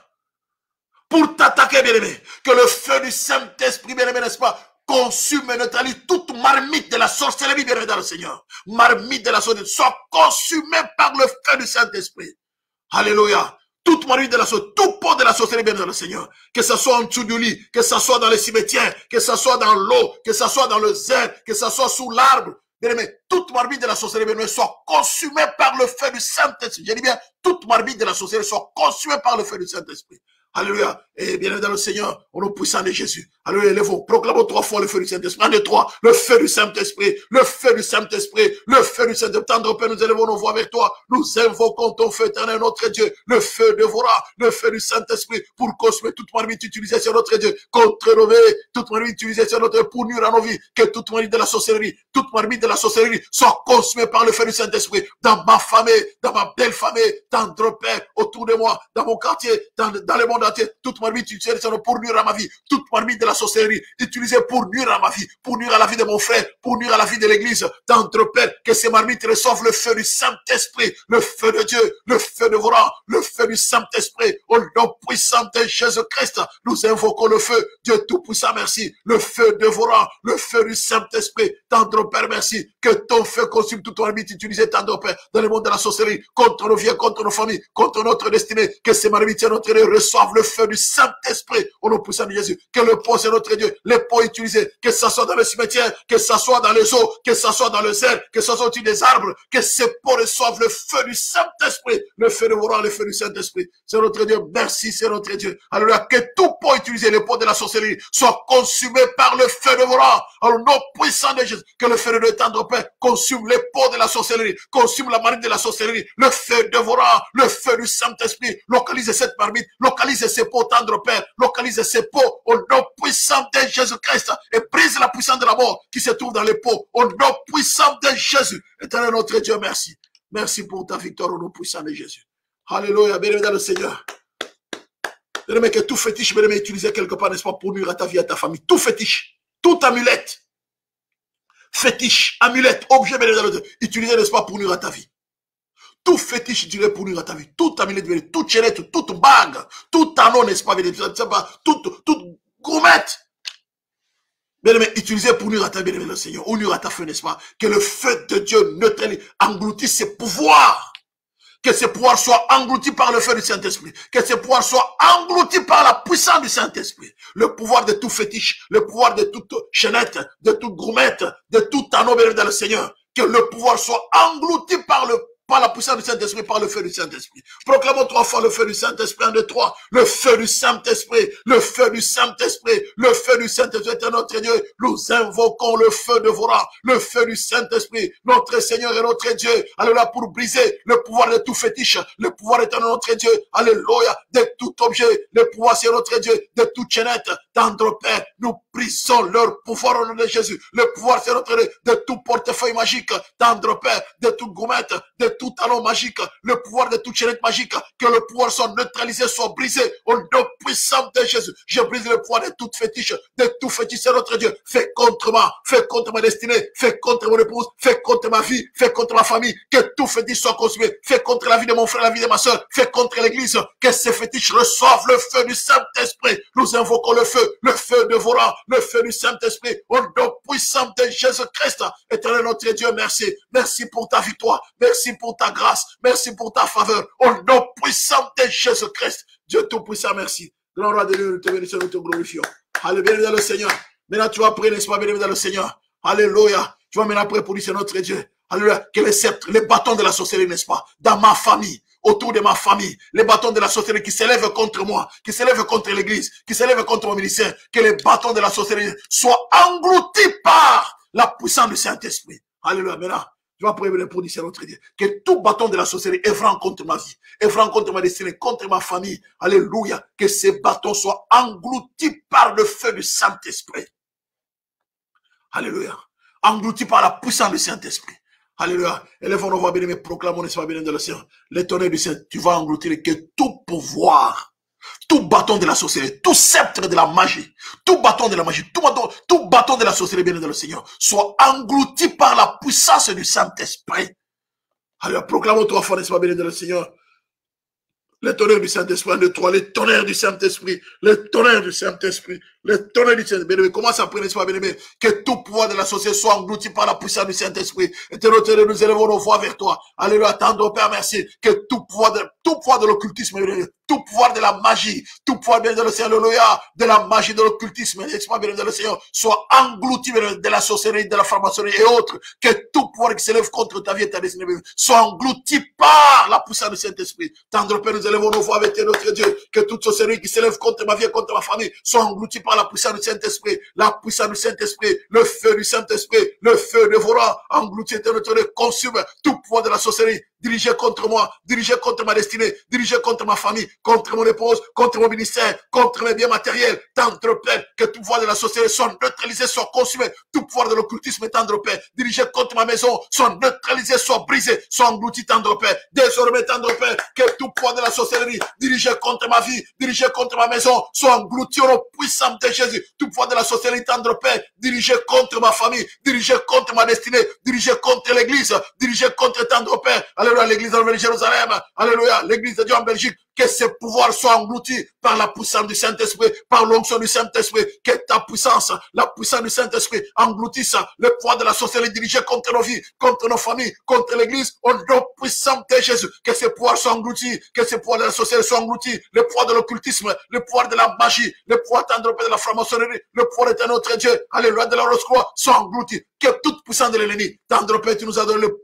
Pour t'attaquer, bien-aimé. Que le feu du Saint-Esprit, bien-aimé, n'est-ce pas, consume et neutralise toute marmite de la sorcellerie, bien-aimé, dans le Seigneur. Marmite de la sorcellerie, soit consumée par le feu du Saint-Esprit. Alléluia. Toute marmite de la sorcellerie, tout pot de la sorcellerie, bien dans le Seigneur. Que ce soit en dessous du lit, que ce soit dans les cimetières, que ce soit dans l'eau, que ce soit dans le zèle, que ce soit sous l'arbre. Bien aimé, toute marmite de la sorcellerie, bien aimé, soit consumée par le feu du Saint-Esprit. Je dis bien, toute marmite de la sorcellerie soit consumée par le feu du Saint-Esprit. Alléluia. Et bien dans le Seigneur, au nom puissant de Jésus. Alléluia, élevons, proclamons trois fois le feu du Saint-Esprit. Un, deux, trois. Le feu du Saint-Esprit, le feu du Saint-Esprit, le feu du Saint-Esprit. Tendre Père, nous élevons nos voix avec toi. Nous invoquons ton feu éternel, notre Dieu. Le feu dévorant, le feu du Saint-Esprit, pour consommer toute marmite utilisée sur notre Dieu. Contre-lever toute marmite utilisée sur notre Dieu, pour nuire à nos vies. Que toute marmite de la sorcellerie, toute marmite de la sorcellerie soit consumée par le feu du Saint-Esprit. Dans ma famille, dans ma belle famille, tendre Père, autour de moi, dans mon quartier, dans, dans le monde entier. Toute marmite utilisée pour nuire à ma vie. Toute marmite de la sorcellerie utilisée pour nuire à ma vie, pour nuire à la vie de mon frère, pour nuire à la vie de l'église. Tendre Père, que ces marmites reçoivent le feu du Saint-Esprit, le feu de Dieu, le feu dévorant, le feu du Saint-Esprit. Au nom puissant de Jésus-Christ, nous invoquons le feu. Dieu tout-puissant, merci. Le feu dévorant, le feu du Saint-Esprit. Tendre Père, merci. Que ton feu consume toute marmite utilisée, tendre Père, dans le monde de la sorcellerie, contre nos vies, contre nos familles, contre notre destinée. Que ces marmites, notre Dieu, reçoivent le feu du Saint-Esprit. Au nom puissant de Jésus. Que le pot, c'est notre Dieu, les pots utilisés, que ça soit dans le cimetière, que ça soit dans les eaux, que ça soit dans le zèle, que ça soit au-dessus des arbres, que ces pots reçoivent le feu du Saint-Esprit, le feu de voir le feu du Saint-Esprit. C'est notre Dieu, merci, c'est notre Dieu. Alléluia, que tout pot utilisé, les pots de la sorcellerie, soit consumé par le feu de voir, au nom puissant de Jésus. Que le feu de Dieu, tendre Père, consume les pots de la sorcellerie, consume la marmite de la sorcellerie, le feu de voir, le feu du Saint-Esprit, localise cette marmite, localise ces pots, tendre Père, localise ces pots, au nom puissant de Jésus-Christ, et brise la puissance de la mort qui se trouve dans les pots, au nom puissant de Jésus. Éternel notre Dieu, merci. Merci pour ta victoire au nom puissant de Jésus. Alléluia, béni dans le Seigneur. Bien-aimé, que tout fétiche, bien-aimé, utilisé quelque part, n'est-ce pas, pour nuire à ta vie, à ta famille. Tout fétiche, toute amulette, fétiche, amulette, objet, bien-aimé, dans le Dieu, utilisé, n'est-ce pas, pour nuire à ta vie. Tout fétiche utilisé pour nuire à ta vie. Toute amulette, toute chaînette, toute bague, tout anneau, n'est-ce pas, bien-aimé, toute, toute gourmette. Bien-aimé, utilisé pour nuire à ta bien-aimé, le Seigneur, ou nuire à ta feu, n'est-ce pas? Que le feu de Dieu neutralise, engloutisse ses pouvoirs. Que ces pouvoirs soient engloutis par le feu du Saint-Esprit. Que ces pouvoirs soient engloutis par la puissance du Saint-Esprit. Le pouvoir de tout fétiche, le pouvoir de toute chaînette, de toute gourmette, de tout anneau, bien-aimé, dans le Seigneur. Que le pouvoir soit englouti par le par la puissance du Saint-Esprit, par le feu du Saint-Esprit. Proclamons trois fois le feu du Saint-Esprit, un, deux, trois. Le feu du Saint-Esprit, le feu du Saint-Esprit, le feu du Saint-Esprit est notre Dieu. Nous invoquons le feu de Vora, le feu du Saint-Esprit, notre Seigneur et notre Dieu. Alléluia, pour briser le pouvoir de tout fétiche, le pouvoir est notre Dieu. Alléluia, de tout objet, le pouvoir c'est notre Dieu, de toute chaînette, tendre Père, nous brisons leur pouvoir au nom de Jésus. Le pouvoir c'est notre Dieu, de tout portefeuille magique, tendre Père, de toute gourmette, de tout talon magique, le pouvoir de toute chaînette magique, que le pouvoir soit neutralisé, soit brisé au nom puissant de Jésus. Je brise le pouvoir de toute fétiche, de tout fétiche, c'est notre Dieu. Fais contre moi, fais contre ma destinée, fais contre mon épouse, fais contre ma vie, fais contre ma famille, que tout fétiche soit consumé, fais contre la vie de mon frère, la vie de ma soeur, fais contre l'église, que ces fétiches reçoivent le feu du Saint-Esprit. Nous invoquons le feu, le feu de Vora, le feu du Saint-Esprit, au nom puissant de Jésus-Christ. Éternel notre Dieu, merci. Merci pour ta victoire, merci pour ta grâce, merci pour ta faveur, au nom puissant de Jésus-Christ. Dieu tout-puissant, merci. Grand roi de l'union, nous te bénissons, nous te glorifions. Alléluia, bienvenue dans le Seigneur. Maintenant, tu vas prier, n'est-ce pas, bienvenue dans le Seigneur. Alléluia. Tu vas maintenant prier pour lui, c'est notre Dieu. Alléluia. Que les sceptres, les bâtons de la sorcellerie, n'est-ce pas, dans ma famille, autour de ma famille, les bâtons de la sorcellerie qui s'élèvent contre moi, qui s'élèvent contre l'église, qui s'élèvent contre mon ministère, que les bâtons de la sorcellerie soient engloutis par la puissance du Saint-Esprit. Alléluia. Maintenant, tu vas prier pour dire, c'est notre Dieu. Que tout bâton de la sorcellerie œuvrant contre ma vie, œuvrant contre ma destinée, contre ma famille. Alléluia. Que ces bâtons soient engloutis par le feu du Saint-Esprit. Alléluia. Engloutis par la puissance du Saint-Esprit. Alléluia. Élèvons nos voix, bien-aimés, proclamons, n'est-ce pas, bien-aimés dans le Seigneur. L'étonnel du Saint, tu vas engloutir que tout pouvoir, tout bâton de la sorcellerie, tout sceptre de la magie, tout bâton de la magie, tout bâton, tout bâton de la sorcellerie, bien-aimés dans le Seigneur, soit englouti par la puissance du Saint-Esprit. Alléluia. Proclamons trois fois, n'est-ce pas, bien-aimés dans le Seigneur. Le tonnerre du Saint-Esprit, un, deux, trois, le tonnerre du Saint-Esprit, le tonnerre du Saint-Esprit, le tonnerre du Saint-Esprit. Commence à prier, n'est-ce pas, bien-aimé, que tout pouvoir de la société soit englouti par la puissance du Saint-Esprit. Et nous élevons nos voix vers toi. Alléluia, tendre Père, merci, que tout pouvoir de, tout pouvoir de l'occultisme, tout pouvoir de la magie, tout pouvoir, bien, de le Seigneur, alléluia, de la magie, de l'occultisme, n'est-ce pas, bien, de le Seigneur, soit englouti de la sorcellerie, de la franc-maçonnerie et autres, que tout pouvoir qui s'élève contre ta vie et ta destinée, soit englouti par la puissance du Saint-Esprit. Tendre Père, nous élevons nos voix avec notre Dieu, que toute sorcellerie qui s'élève contre ma vie et contre ma famille soit engloutie par la puissance du Saint-Esprit, la puissance du Saint-Esprit, le feu du Saint-Esprit, le feu dévorant, englouti de notre Dieu, consume tout pouvoir de la sorcellerie, dirigé contre moi, dirigé contre ma destinée, dirigé contre ma famille, contre mon épouse, contre mon ministère, contre mes biens matériels. Tendre Père, que tout pouvoir de la sorcellerie soit neutralisé, soit consumé, tout pouvoir de l'occultisme, tendre Père, dirigé contre ma maison, soit neutralisé, soit brisé, soit englouti, tendre Père. Désormais, tendre Père, que tout pouvoir de la sorcellerie, dirigé contre ma vie, dirigé contre ma maison, soit englouti au nom puissant de Jésus. Tout pouvoir de la sorcellerie, tendre Père, dirigé contre ma famille, dirigé contre ma destinée, dirigé contre l'église, dirigé contre tendre Père. Alléluia, l'église de Jérusalem. Alléluia, l'église de Dieu en Belgique. Que ces pouvoirs soient engloutis par la puissance du Saint-Esprit, par l'onction du Saint-Esprit. Que ta puissance, la puissance du Saint-Esprit engloutisse le pouvoir de la sorcellerie dirigé contre nos vies, contre nos familles, contre l'église, au nom puissant de Jésus. Que ces pouvoirs soient engloutis, que ces pouvoirs de la sorcellerie soient engloutis, le pouvoir de l'occultisme, le pouvoir de la magie, le pouvoir tendre de la franc-maçonnerie, le pouvoir de notre Dieu, alléluia, de la rose-croix, soient engloutis. Que toute puissance de l'ennemi, tendre Père, tu nous as donné le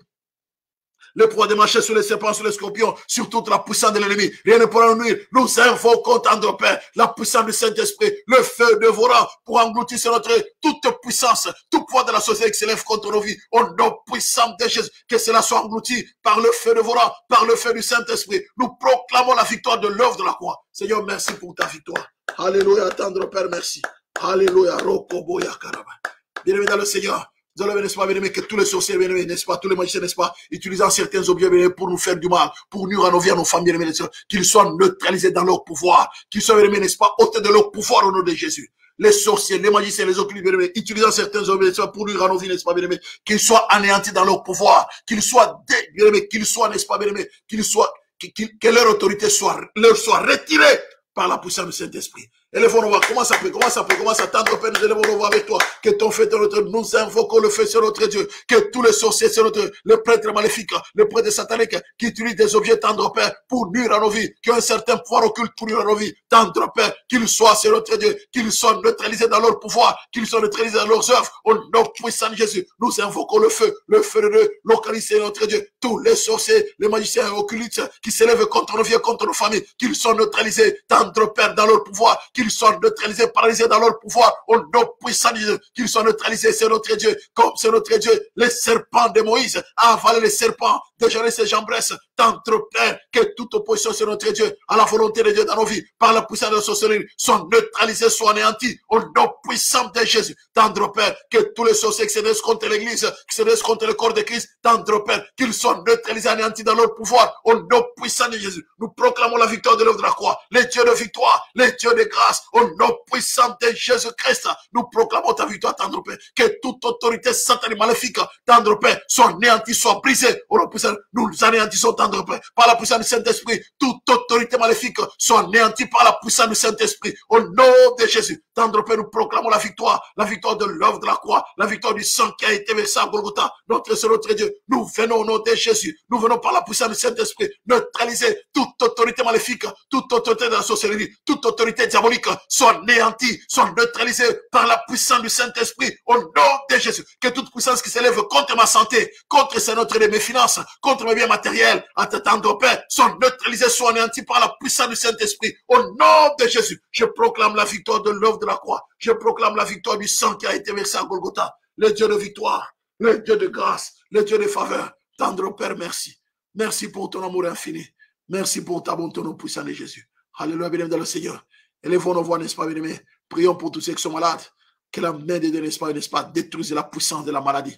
le pouvoir de marcher sur les serpents, sur les scorpions, sur toute la puissance de l'ennemi. Rien ne pourra nous nuire. Nous invoquons, tendre Père, la puissance du Saint-Esprit, le feu dévorant pour engloutir sur notre toute puissance, tout pouvoir de la société qui s'élève contre nos vies. Au nom puissant de Jésus, que cela soit englouti par le feu dévorant, par le feu du Saint-Esprit. Nous proclamons la victoire de l'œuvre de la croix. Seigneur, merci pour ta victoire. Alléluia, tendre Père, merci. Alléluia, Rokoboya Karaba. Bien-aimé dans le Seigneur. Nous allons, n'est-ce pas, bien aimé, que tous les sorciers, bien aimé, n'est-ce pas, tous les magiciens, n'est-ce pas, utilisant certains objets, bien aimé, pour nous faire du mal, pour nuire à nos vies, à nos familles, bien aimé, qu'ils soient neutralisés dans leur pouvoir, qu'ils soient, bien aimé, n'est-ce pas, ôtés de leur pouvoir au nom de Jésus. Les sorciers, les magiciens, les occultes, bien aimé, utilisant certains objets, n'est-ce pas, pour nuire à nos vies, n'est-ce pas, bien aimé, qu'ils soient anéantis dans leur pouvoir, qu'ils soient, bien aimé, qu'ils soient, n'est-ce pas, bien aimé, qu'ils soient, que leur autorité soit, leur soit retirée par la puissance du Saint-Esprit. Élevons nos voix, commence à prier, commence à prier, commence à tendre, Père, nous élevons nos voix avec toi, que ton feu sur notre Dieu, nous invoquons le feu sur notre Dieu, que tous les sorciers sur notre Dieu, les prêtres maléfiques, les prêtres sataniques, qui utilisent des objets, tendre, Père, pour nuire à nos vies, qui ont un certain pouvoir occulte pour nuire à nos vies, tendre, Père, qu'ils soient sur notre Dieu, qu'ils soient neutralisés dans leur pouvoir, qu'ils soient neutralisés dans leurs œuvres, au nom puissant de Jésus, nous invoquons le feu, le feu de Dieu, localisé notre Dieu, tous les sorciers, les magiciens occultes, qui s'élèvent contre nos vies, contre nos familles, qu'ils soient neutralisés, tendre, Père, dans leur pouvoir, qu'ils soient neutralisés, paralysés dans leur pouvoir, au nom puissant de Dieu, qu'ils soient neutralisés, c'est notre Dieu, comme c'est notre Dieu, les serpents de Moïse, a avalé les serpents, déjeuner ses jambresses, tendre Père, que toute opposition sur notre Dieu, à la volonté de Dieu dans nos vies, par la puissance de la sorcellerie, soit neutralisés, soit anéantis, au nom puissant de Jésus, tendre Père, que tous les sorciers qui se dressent contre l'église, qui se dressent contre le corps de Christ, tendre Père, qu'ils soient neutralisés, anéantis dans leur pouvoir, au nom puissant de Jésus, nous proclamons la victoire de l'œuvre de la croix, les dieux de victoire, les dieux de grâce, grâce. Au nom puissant de Jésus-Christ, nous proclamons ta victoire, tendre Père. Que toute autorité satanique maléfique, tendre Père, soit néantie, soit brisée. Au nom puissant, nous anéantissons, tendre Père, par la puissance du Saint-Esprit. Toute autorité maléfique soit néantie par la puissance du Saint-Esprit. Au nom de Jésus, tendre Père, nous proclamons la victoire, la victoire de l'œuvre de la croix, la victoire du sang qui a été versé à Golgotha. Notre Seigneur, notre Dieu, nous venons au nom de Jésus. Nous venons par la puissance du Saint-Esprit neutraliser toute autorité maléfique, toute autorité de la sorcellerie, toute autorité diabolique soit néantie, soit neutralisée par la puissance du Saint-Esprit au nom de Jésus. Que toute puissance qui s'élève contre ma santé, contre notre de mes finances, contre mes biens matériels, à t'attendre, Père, soit neutralisée, soit anéantie par la puissance du Saint-Esprit au nom de Jésus. Je proclame la victoire de l'œuvre de la croix. Je proclame la victoire du sang qui a été versé à Golgotha. Le Dieu de victoire, le Dieu de grâce, le Dieu de faveur. Tendre Père, merci. Merci pour ton amour infini. Merci pour ta bonté, nom puissant de Jésus. Alléluia, bien-aimé dans le Seigneur. Élevons nos voix, n'est-ce pas, bien-aimé. Prions pour tous ceux qui sont malades. Que la main de Dieu, n'est-ce pas, n'est-ce pas, détruise la puissance de la maladie.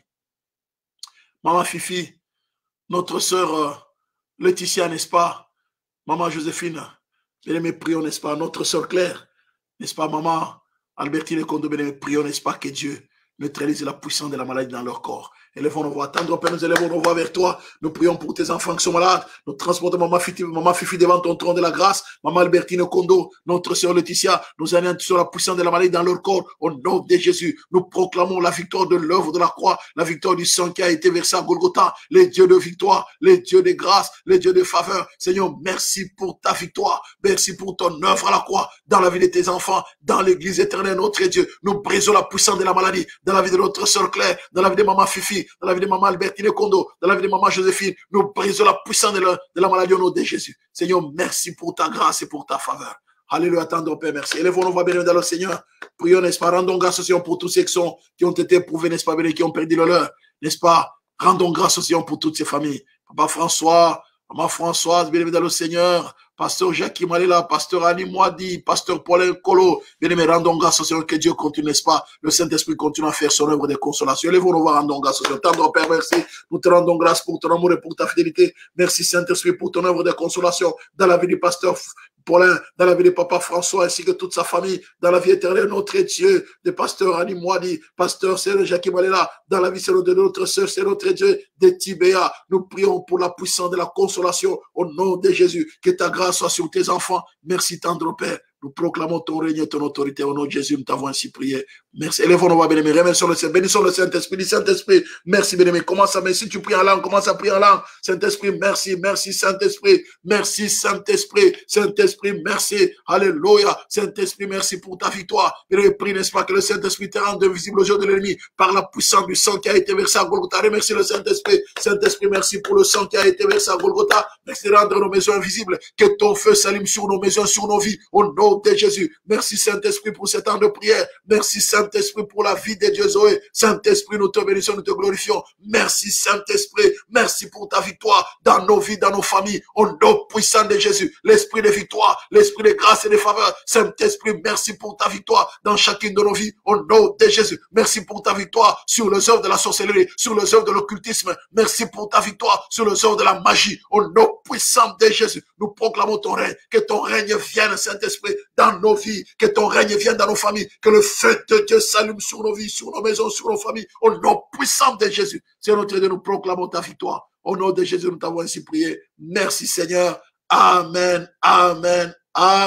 Maman Fifi, notre sœur euh, Laetitia, n'est-ce pas, Maman Joséphine, bien-aimé, prions, n'est-ce pas, notre sœur Claire, n'est-ce pas, Maman Albertine Kondo, bien-aimé, prions, n'est-ce pas, que Dieu neutralise la puissance de la maladie dans leur corps. Élevons nos voix. Tendre Père, nous élevons nos voix vers toi. Nous prions pour tes enfants qui sont malades. Nous transportons Maman Fifi, Maman Fifi devant ton trône de la grâce. Maman Albertine Kondo, notre sœur Laetitia, nous anéantissons la puissance de la maladie dans leur corps. Au nom de Jésus, nous proclamons la victoire de l'œuvre de la croix, la victoire du sang qui a été versé à Golgotha. Les dieux de victoire, les dieux de grâce, les dieux de faveur. Seigneur, merci pour ta victoire. Merci pour ton œuvre à la croix dans la vie de tes enfants, dans l'église éternelle, notre Dieu. Nous brisons la puissance de la maladie dans la vie de notre sœur Claire, dans la vie de Maman Fifi, dans la vie de Maman Albertine Kondo, dans la vie de Maman Joséphine. Nous brisons la puissance de la, de la maladie au nom de Jésus. Seigneur, merci pour ta grâce et pour ta faveur. Alléluia, tendre Père, merci. Élevons nos voix, bien dans le Seigneur. Prions, n'est-ce pas, rendons grâce au Seigneur pour tous ceux qui, sont, qui ont été éprouvés, n'est-ce pas, qui ont perdu le leur, n'est-ce pas. Rendons grâce au Seigneur pour toutes ces familles. Papa François, Maman Françoise, bien-aimé dans le Seigneur, Pasteur Jacques Malela, Pasteur Annie Moadi, Pasteur Paulin Colo, bien-aimé, rendons grâce au Seigneur, que Dieu continue, n'est-ce pas, le Saint-Esprit continue à faire son œuvre de consolation. Élevons nos voix, rendons grâce au Seigneur. Tendre Père, merci. Nous te rendons grâce pour ton amour et pour ta fidélité. Merci Saint-Esprit pour ton œuvre de consolation dans la vie du Pasteur Paulin, dans la vie de Papa François, ainsi que toute sa famille, dans la vie éternelle, notre Dieu, de Pasteur Annie Moadi, Pasteur Sœur Jacques Malela, dans la vie de notre sœur, c'est notre Dieu, de Tibéa. Nous prions pour la puissance de la consolation au nom de Jésus. Que ta grâce soit sur tes enfants. Merci, tendre Père. Nous proclamons ton règne et ton autorité au nom de Jésus. Nous t'avons ainsi prié. Merci. Élevons nos voix, bien-aimés. Remercions le Seigneur. Bénissons le Saint-Esprit. Dis Saint-Esprit, merci, bien-aimé. Commence à, mais si tu pries en langue, commence à prier en langue. Saint-Esprit, merci. Merci, Saint-Esprit. Merci, Saint-Esprit. Saint-Esprit, merci. Alléluia. Saint-Esprit, merci pour ta victoire. Bien-aimé, prie, n'est-ce pas, que le Saint-Esprit te rende visible aux yeux de l'ennemi par la puissance du sang qui a été versé à Golgotha. Remercie le Saint-Esprit. Saint-Esprit, merci pour le sang qui a été versé à Golgotha. Merci de rendre nos maisons invisibles. Que ton feu s'allume sur nos maisons, sur nos vies. Au nom de Jésus. Merci Saint-Esprit pour ce temps de prière. Merci Saint-Esprit pour la vie de Dieu Zoé. Saint-Esprit, nous te bénissons, nous te glorifions. Merci Saint-Esprit. Merci pour ta victoire dans nos vies, dans nos familles. Au nom puissant de Jésus. L'esprit de victoire, l'esprit de grâce et de faveur. Saint-Esprit, merci pour ta victoire dans chacune de nos vies. Au nom de Jésus. Merci pour ta victoire sur les œuvres de la sorcellerie, sur les œuvres de l'occultisme. Merci pour ta victoire sur les œuvres de la magie. Au nom puissant de Jésus. Nous proclamons ton règne. Que ton règne vienne, Saint-Esprit, dans nos vies, que ton règne vienne dans nos familles, que le feu de Dieu s'allume sur nos vies, sur nos maisons, sur nos familles, au nom puissant de Jésus. C'est notre Dieu, nous proclamons ta victoire. Au nom de Jésus, nous t'avons ainsi prié. Merci Seigneur. Amen, amen,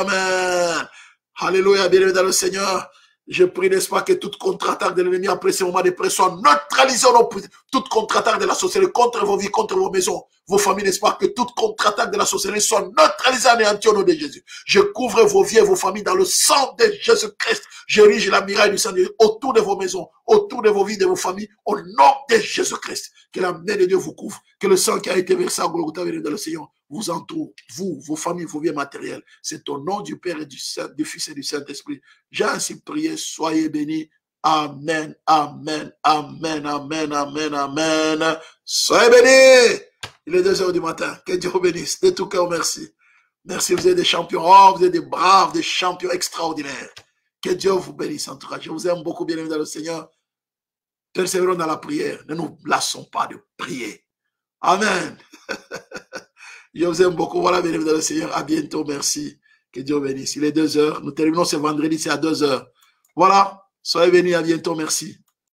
amen. Alléluia, bien-aimé dans le Seigneur. Je prie, n'est-ce pas, que toute contre-attaque de l'ennemi après ce moment de pression soit neutralisée. Toute contre-attaque de la sorcellerie contre vos vies, contre vos maisons, vos familles, n'est-ce pas, que toute contre-attaque de la sorcellerie soit neutralisée, anéantie au nom de Jésus. Je couvre vos vies et vos familles dans le sang de Jésus-Christ. J'érige la muraille du sang de Dieu autour de vos maisons, autour de vos vies, de vos familles, au nom de Jésus-Christ. Que la main de Dieu vous couvre, que le sang qui a été versé à Golgotha dans le Seigneur vous entoure, vous, vos familles, vos biens matériels. C'est au nom du Père et du, Saint, du Fils et du Saint-Esprit. J'ai ainsi prié, soyez bénis. Amen, amen, amen, amen, amen, amen. Soyez bénis. Il est deux heures du matin. Que Dieu vous bénisse. De tout cœur, merci. Merci, vous êtes des champions. Oh, vous êtes des braves, des champions extraordinaires. Que Dieu vous bénisse en tout cas. Je vous aime beaucoup, bien-aimés dans le Seigneur. Persévérons dans la prière. Ne nous lassons pas de prier. Amen. Je vous aime beaucoup. Voilà, bien-aimés dans le Seigneur. À bientôt. Merci. Que Que Dieu bénisse. Il est deux heures. Nous terminons ce vendredi, c'est à deux heures. Voilà. Soyez venus, à bientôt. Merci.